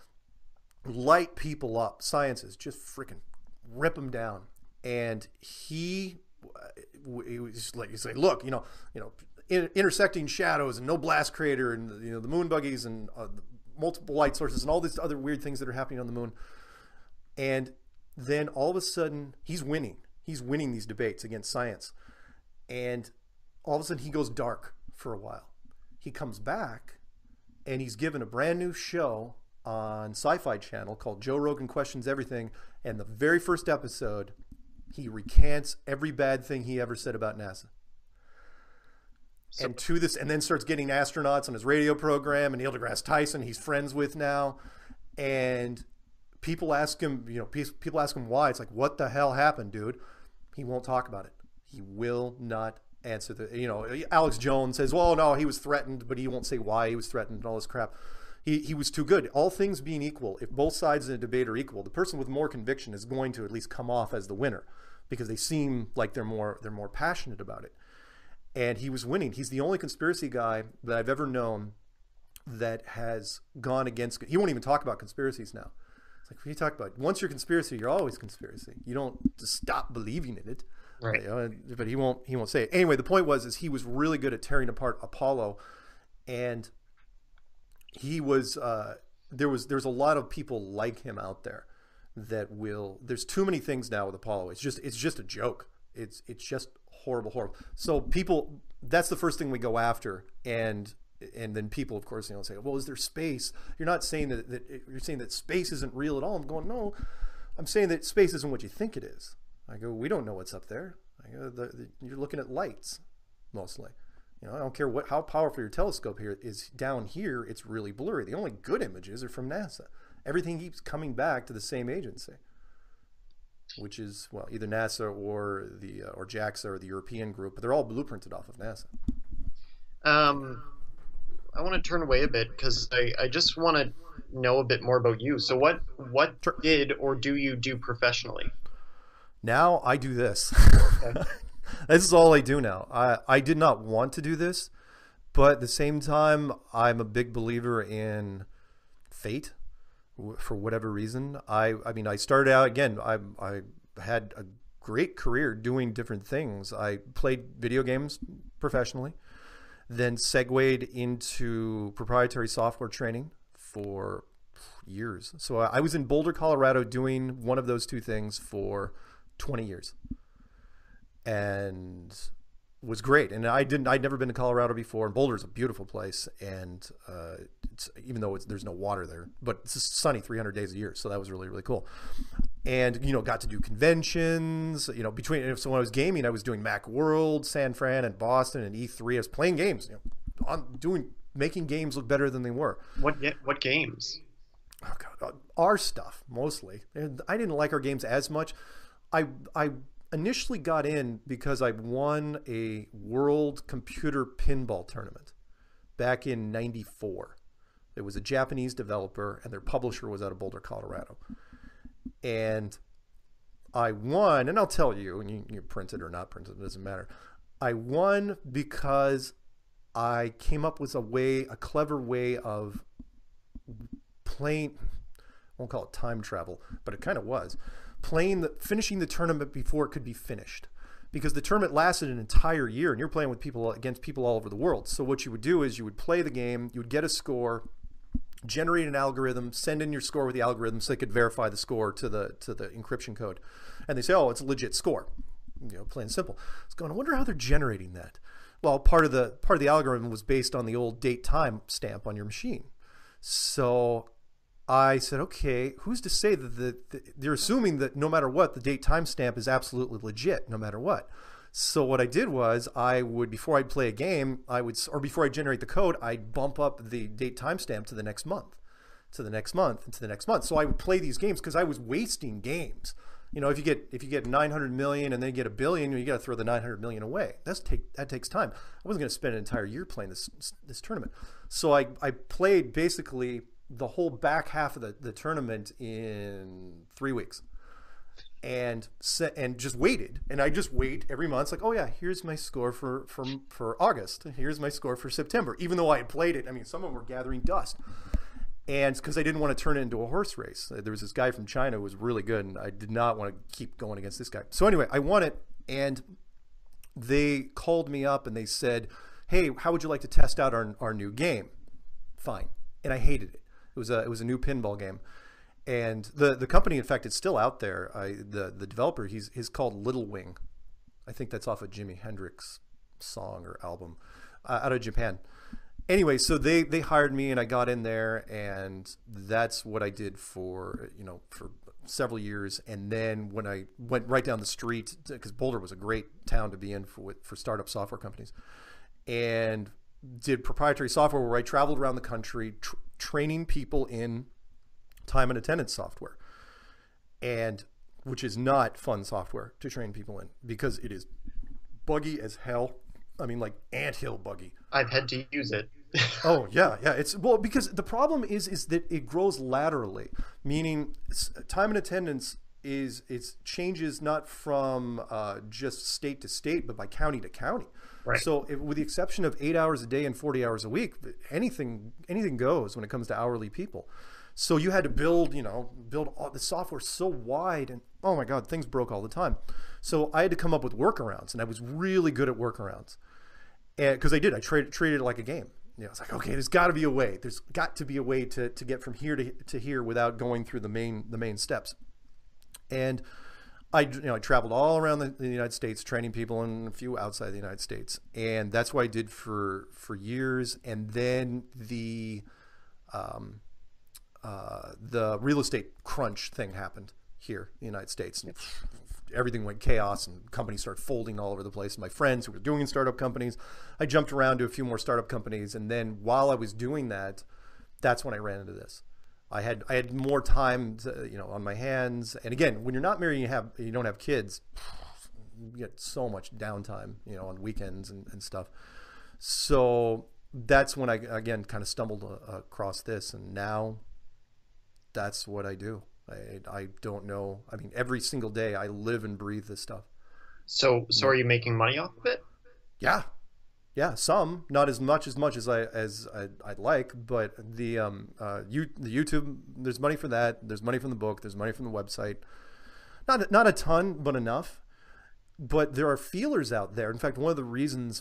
light people up, sciences, just freaking rip them down. And he, he was just like, he's like, look, you know, you know, intersecting shadows and no blast crater and, you know, the moon buggies and uh, multiple light sources and all these other weird things that are happening on the moon. And then all of a sudden he's winning. He's winning these debates against science. And all of a sudden he goes dark for a while. He comes back and he's given a brand new show on Sci-Fi Channel called Joe Rogan Questions Everything. And the very first episode, he recants every bad thing he ever said about NASA. And to this, and then starts getting astronauts on his radio program, and Neil deGrasse Tyson he's friends with now. And people ask him, you know, people ask him why. It's like, what the hell happened, dude? He won't talk about it. He will not answer the, you know, Alex Jones says, well, no, he was threatened, but he won't say why he was threatened and all this crap. He, he was too good. All things being equal, if both sides in a debate are equal, the person with more conviction is going to at least come off as the winner because they seem like they're more, they're more passionate about it. And he was winning. He's the only conspiracy guy that I've ever known that has gone against, he won't even talk about conspiracies now. It's like, what are you talking about? Once you're conspiracy, you're always conspiracy. You don't just stop believing in it. Right. You know, but he won't, he won't say it. Anyway, the point was, is he was really good at tearing apart Apollo. And he was, uh, there was, there's a lot of people like him out there that will, there's too many things now with Apollo. It's just, it's just a joke. It's, it's just horrible, horrible. So people, that's the first thing we go after, and and then people, of course, you know, say, well, is there space? You're not saying that, that you're saying that space isn't real at all. I'm going, no, I'm saying that space isn't what you think it is. I go, we don't know what's up there. I go, the, the, you're looking at lights, mostly. You know, I don't care what how powerful your telescope here is. Down here, it's really blurry. The only good images are from NASA. Everything keeps coming back to the same agency, which is, well, either NASA or the uh, or JAXA or the European group, but they're all blueprinted off of NASA. Um, I want to turn away a bit because I, I just want to know a bit more about you. So what what Sure. did or do you do professionally? Now I do this. Okay. This is all I do now. I, I did not want to do this, but at the same time, I'm a big believer in fate for whatever reason. I, I mean, I started out, again, I, I had a great career doing different things. I played video games professionally, then segued into proprietary software training for years. So I was in Boulder, Colorado doing one of those two things for twenty years. And was great. And I didn't, I'd never been to Colorado before. And Boulder's a beautiful place. And uh, it's, even though it's, there's no water there, but it's sunny three hundred days a year. So that was really, really cool. And, you know, got to do conventions, you know, between, so when I was gaming, I was doing Mac World, San Fran and Boston and E three. I was playing games, you know, on doing, making games look better than they were. What what games? Oh God, our stuff, mostly. I didn't like our games as much. I, I, initially got in because I won a world computer pinball tournament back in ninety-four. It was a Japanese developer and their publisher was out of Boulder, Colorado. And I won, and I'll tell you, and you, you print it or not print it, it doesn't matter. I won because I came up with a way, a clever way of playing, I won't call it time travel, but it kind of was. Playing the, finishing the tournament before it could be finished, because the tournament lasted an entire year and you're playing with people against people all over the world. So what you would do is you would play the game, you would get a score, generate an algorithm, send in your score with the algorithm so they could verify the score to the to the encryption code, and they say, oh, it's a legit score, you know, plain and simple. I was going, I wonder how they're generating that. Well, part of the part of the algorithm was based on the old date time stamp on your machine. So I said, okay, who's to say that the, the, they're assuming that no matter what, the date timestamp is absolutely legit, no matter what. So what I did was I would, before I'd play a game, I would, or before I generate the code, I'd bump up the date timestamp to the next month, to the next month, and to the next month. So I would play these games because I was wasting games. You know, if you get if you get nine hundred million and then you get a billion, you got to throw the nine hundred million away. That's take that takes time. I wasn't going to spend an entire year playing this this tournament. So I I played basically the whole back half of the, the tournament in three weeks and set, and just waited. And I just wait every month. It's like, oh yeah, here's my score for, for, for August. Here's my score for September. Even though I had played it, I mean, some of them were gathering dust. And because I didn't want to turn it into a horse race. There was this guy from China who was really good, and I did not want to keep going against this guy. So anyway, I won it, and they called me up and they said, hey, how would you like to test out our, our new game? Fine. And I hated it. It was a it was a new pinball game, and the the company, in fact, it's still out there. I the the developer, he's he's called Little Wing. I think that's off a Jimi Hendrix song or album, uh, out of Japan. Anyway, so they they hired me and I got in there, and that's what I did for you know for several years. And then when I went right down the street, because Boulder was a great town to be in for for startup software companies, and did proprietary software where I traveled around the country tr training people in time and attendance software, and which is not fun software to train people in because it is buggy as hell. I mean, like anthill buggy. I've had to use it. Oh yeah, yeah. It's well because the problem is is that it grows laterally, meaning time and attendance is it's changes not from uh, just state to state, but by county to county. Right. So if, with the exception of eight hours a day and forty hours a week, anything anything goes when it comes to hourly people. So you had to build, you know, build all the software so wide, and oh my God, things broke all the time. So I had to come up with workarounds, and I was really good at workarounds, and because I did, I treated treated it like a game. You know, it's like, okay, there's got to be a way. There's got to be a way to to get from here to to here without going through the main the main steps. And I, you know, I traveled all around the, the United States, training people, and a few outside the United States, and that's what I did for for years. And then the um, uh, the real estate crunch thing happened here in the United States, and everything went chaos, and companies started folding all over the place. And my friends who were doing startup companies, I jumped around to a few more startup companies, and then while I was doing that, that's when I ran into this. I had I had more time, to, you know, on my hands. And again, when you're not married, and you have you don't have kids, you get so much downtime, you know, on weekends and, and stuff. So that's when I again kind of stumbled uh, across this, and now that's what I do. I I don't know. I mean, every single day I live and breathe this stuff. So, so are you making money off of it? Yeah, yeah, some, not as much as much as I as I, I'd like, but the um uh you the YouTube, there's money for that. There's money from the book. There's money from the website. Not not a ton, but enough. But there are feelers out there. In fact, one of the reasons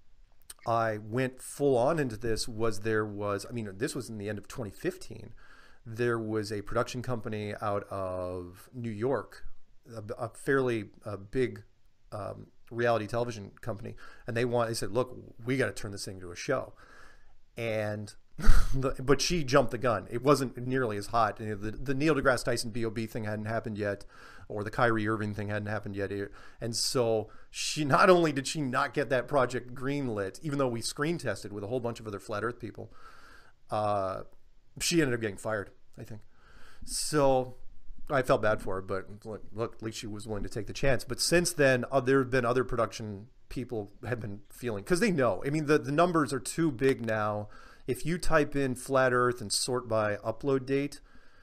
I went full on into this was there was I mean this was in the end of twenty fifteen. There was a production company out of New York, a, a fairly uh, big um, reality television company, and they want. They said, "Look, we got to turn this thing into a show," and the, but she jumped the gun. It wasn't nearly as hot. You know, the the Neil deGrasse Tyson B O B thing hadn't happened yet, or the Kyrie Irving thing hadn't happened yet, and so she not only did she not get that project greenlit, even though we screen tested with a whole bunch of other flat Earth people. Uh, She ended up getting fired, I think. So I felt bad for her, but look, look, at least she was willing to take the chance. But since then, uh, there have been other production people have been feeling, because they know. I mean, the, the numbers are too big now. If you type in flat Earth and sort by upload date,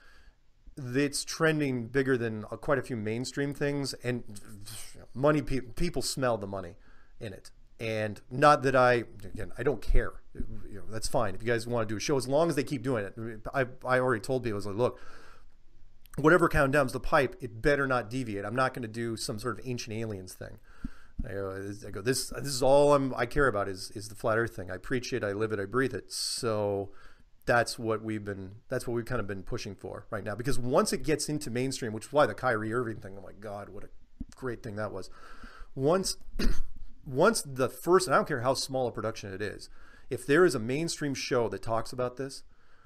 it's trending bigger than uh, quite a few mainstream things. And money, pe people smell the money in it. And not that I, again, I don't care. You know, that's fine. If you guys want to do a show, as long as they keep doing it. I, I already told people, I was like, look, whatever comes down the pipe, it better not deviate. I'm not going to do some sort of ancient aliens thing. I go, I go this, this is all I'm, I care about is, is the flat Earth thing. I preach it, I live it, I breathe it. So that's what we've been, that's what we've kind of been pushing for right now. Because once it gets into mainstream, which is why the Kyrie Irving thing, oh my God, what a great thing that was. Once... Once the first, and I don't care how small a production it is, if there is a mainstream show that talks about this,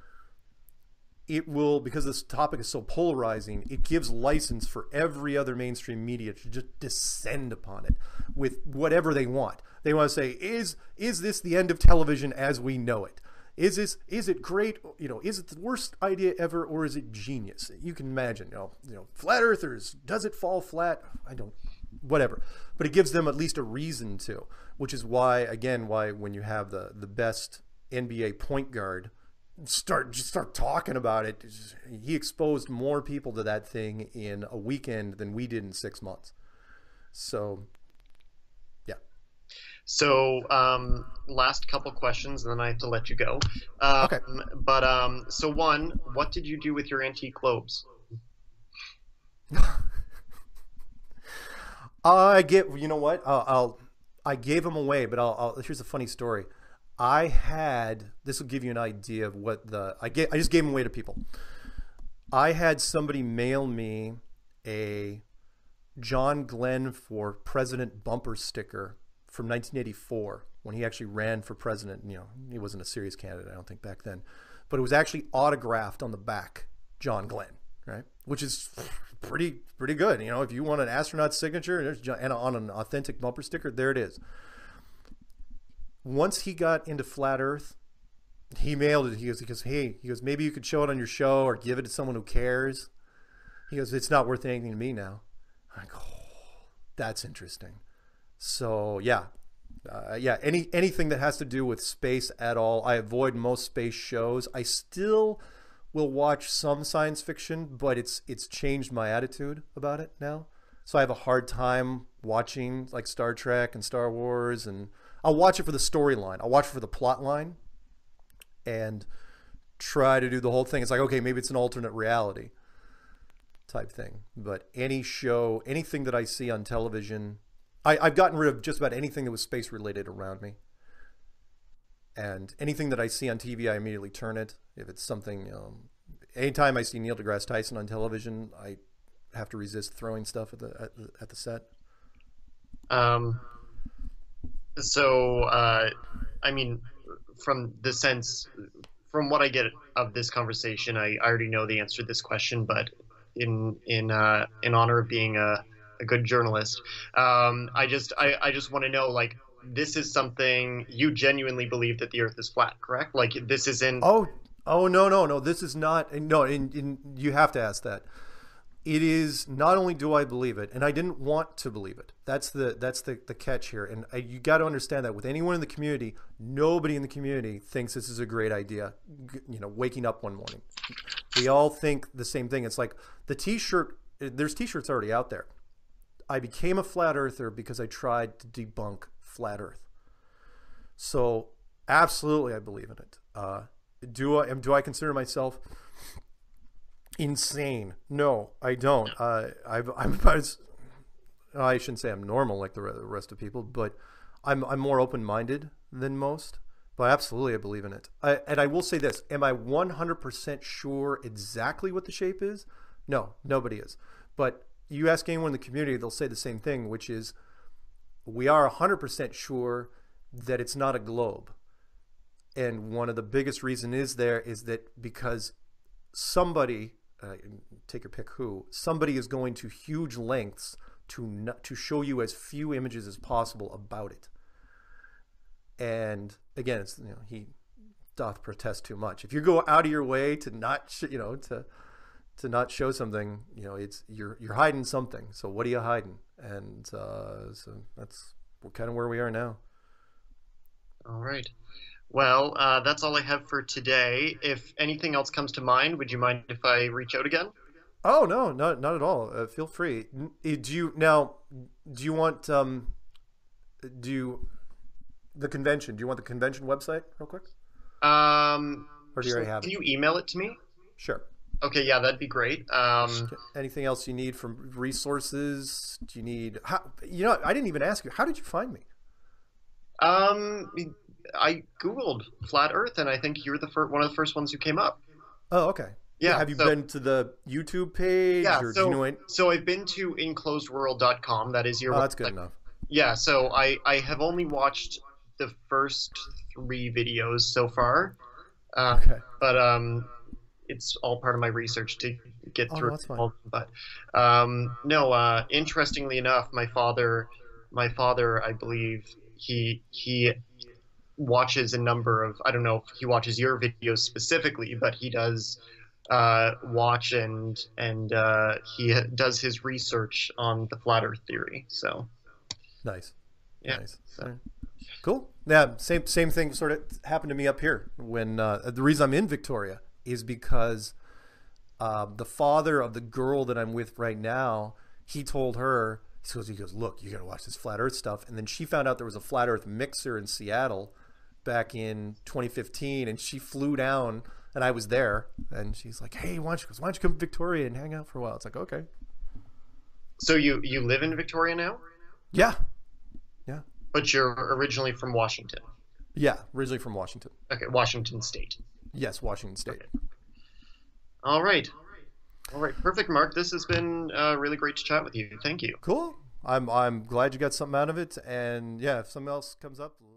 it will, because this topic is so polarizing, it gives license for every other mainstream media to just descend upon it with whatever they want. They want to say, is is this the end of television as we know it? Is this is it great? You know, is it the worst idea ever, or is it genius? You can imagine, you know, you know, flat earthers, does it fall flat? I don't, whatever. But it gives them at least a reason to, which is why, again, why when you have the the best N B A point guard start just start talking about it, he exposed more people to that thing in a weekend than we did in six months. So, yeah. So, um, last couple questions, and then I have to let you go. Um, okay. But um, so one, what did you do with your antique globes? I get, you know what? I'll, I'll I gave them away, but I'll, I'll. Here's a funny story. I had, this will give you an idea of what the I get. I just gave them away to people. I had somebody mail me a John Glenn for President bumper sticker from nineteen eighty-four when he actually ran for president. You know, he wasn't a serious candidate, I don't think, back then, but it was actually autographed on the back, John Glenn, right? Which is pretty pretty good. You know, if you want an astronaut signature there's, and on an authentic bumper sticker, there it is. Once he got into flat Earth, he mailed it. He goes, he goes, hey, he goes, maybe you could show it on your show or give it to someone who cares. He goes, it's not worth anything to me now. I'm like, oh, that's interesting. So yeah, uh, yeah. Any anything that has to do with space at all, I avoid most space shows. I still will watch some science fiction, but it's it's changed my attitude about it now. So I have a hard time watching like Star Trek and Star Wars, and I'll watch it for the storyline. I'll watch it for the plot line and try to do the whole thing. It's like, okay, maybe it's an alternate reality type thing. But any show, anything that I see on television, I, I've gotten rid of just about anything that was space related around me. And anything that I see on T V, I immediately turn it. If it's something, um, anytime I see Neil deGrasse Tyson on television, I have to resist throwing stuff at the at the, at the set. Um, so, uh, I mean, from the sense, from what I get of this conversation, I, I already know the answer to this question, but in in uh, in honor of being a, a good journalist, um, I just I, I just want to know, like, this is something you genuinely believe that the Earth is flat, correct? Like, this isn't. Oh, oh no, no, no. This is not. No, and, and you have to ask that. It is not only do I believe it, and I didn't want to believe it. That's the that's the, the catch here. And I, you got to understand that with anyone in the community, nobody in the community thinks this is a great idea. You know, waking up one morning, we all think the same thing. It's like the T-shirt. There's T-shirts already out there. I became a flat earther because I tried to debunk flat Earth. So absolutely, I believe in it. Uh, do I? Do I consider myself insane? No, I don't. Uh, I've, I'm, I, was, I shouldn't say I'm normal like the rest of people, but I'm, I'm more open-minded than most. But absolutely, I believe in it. I, and I will say this: am I one hundred percent sure exactly what the shape is? No, nobody is. But you ask anyone in the community, they'll say the same thing, which is we are one hundred percent sure that it's not a globe. And one of the biggest reason is there is that because somebody, uh, take your pick who, somebody is going to huge lengths to not, to show you as few images as possible about it. And again, it's, you know, he doth protest too much. If you go out of your way to not, sh you know, to to not show something, you know, it's you're you're hiding something. So what are you hiding? And uh, so that's kind of where we are now. All right. Well, uh, that's all I have for today. If anything else comes to mind, would you mind if I reach out again? Oh no, not not at all. Uh, feel free. Do you now? Do you want? Um, do you the convention? Do you want the convention website real quick? Um, or do you already have can it? you email it to me? Sure. Okay, yeah, that'd be great. Um, Anything else you need from resources? Do you need? How, you know, I didn't even ask you. How did you find me? Um, I Googled flat Earth, and I think you're the first, one of the first ones who came up. Oh, okay. Yeah. Have you so, been to the YouTube page? Yeah. Or so, do you know it? so I've been to enclosed world dot com. That is your. Oh, that's good website. enough. Yeah. So I I have only watched the first three videos so far. Uh, okay. But um, it's all part of my research to get oh, through. No, that's fine. All, but um, no. Uh, interestingly enough, my father, my father, I believe he he. watches a number of, I don't know if he watches your videos specifically, but he does uh, watch and and uh, he does his research on the flat Earth theory. So nice, yeah, nice, so. Cool. Yeah, same same thing sort of happened to me up here. When uh, the reason I'm in Victoria is because uh, the father of the girl that I'm with right now, he told her, he goes, he goes, look, you got to watch this flat Earth stuff. And then she found out there was a flat Earth mixer in Seattle back in twenty fifteen, and she flew down, and I was there, and she's like, hey, why don't you, why don't you come to Victoria and hang out for a while? It's like, okay. So you you live in Victoria now? Yeah. Yeah. But you're originally from Washington? Yeah, originally from Washington. Okay, Washington State. Yes, Washington State. Okay. All right. All right, perfect, Mark. This has been uh, really great to chat with you. Thank you. Cool. I'm I'm glad you got something out of it, and yeah, if something else comes up.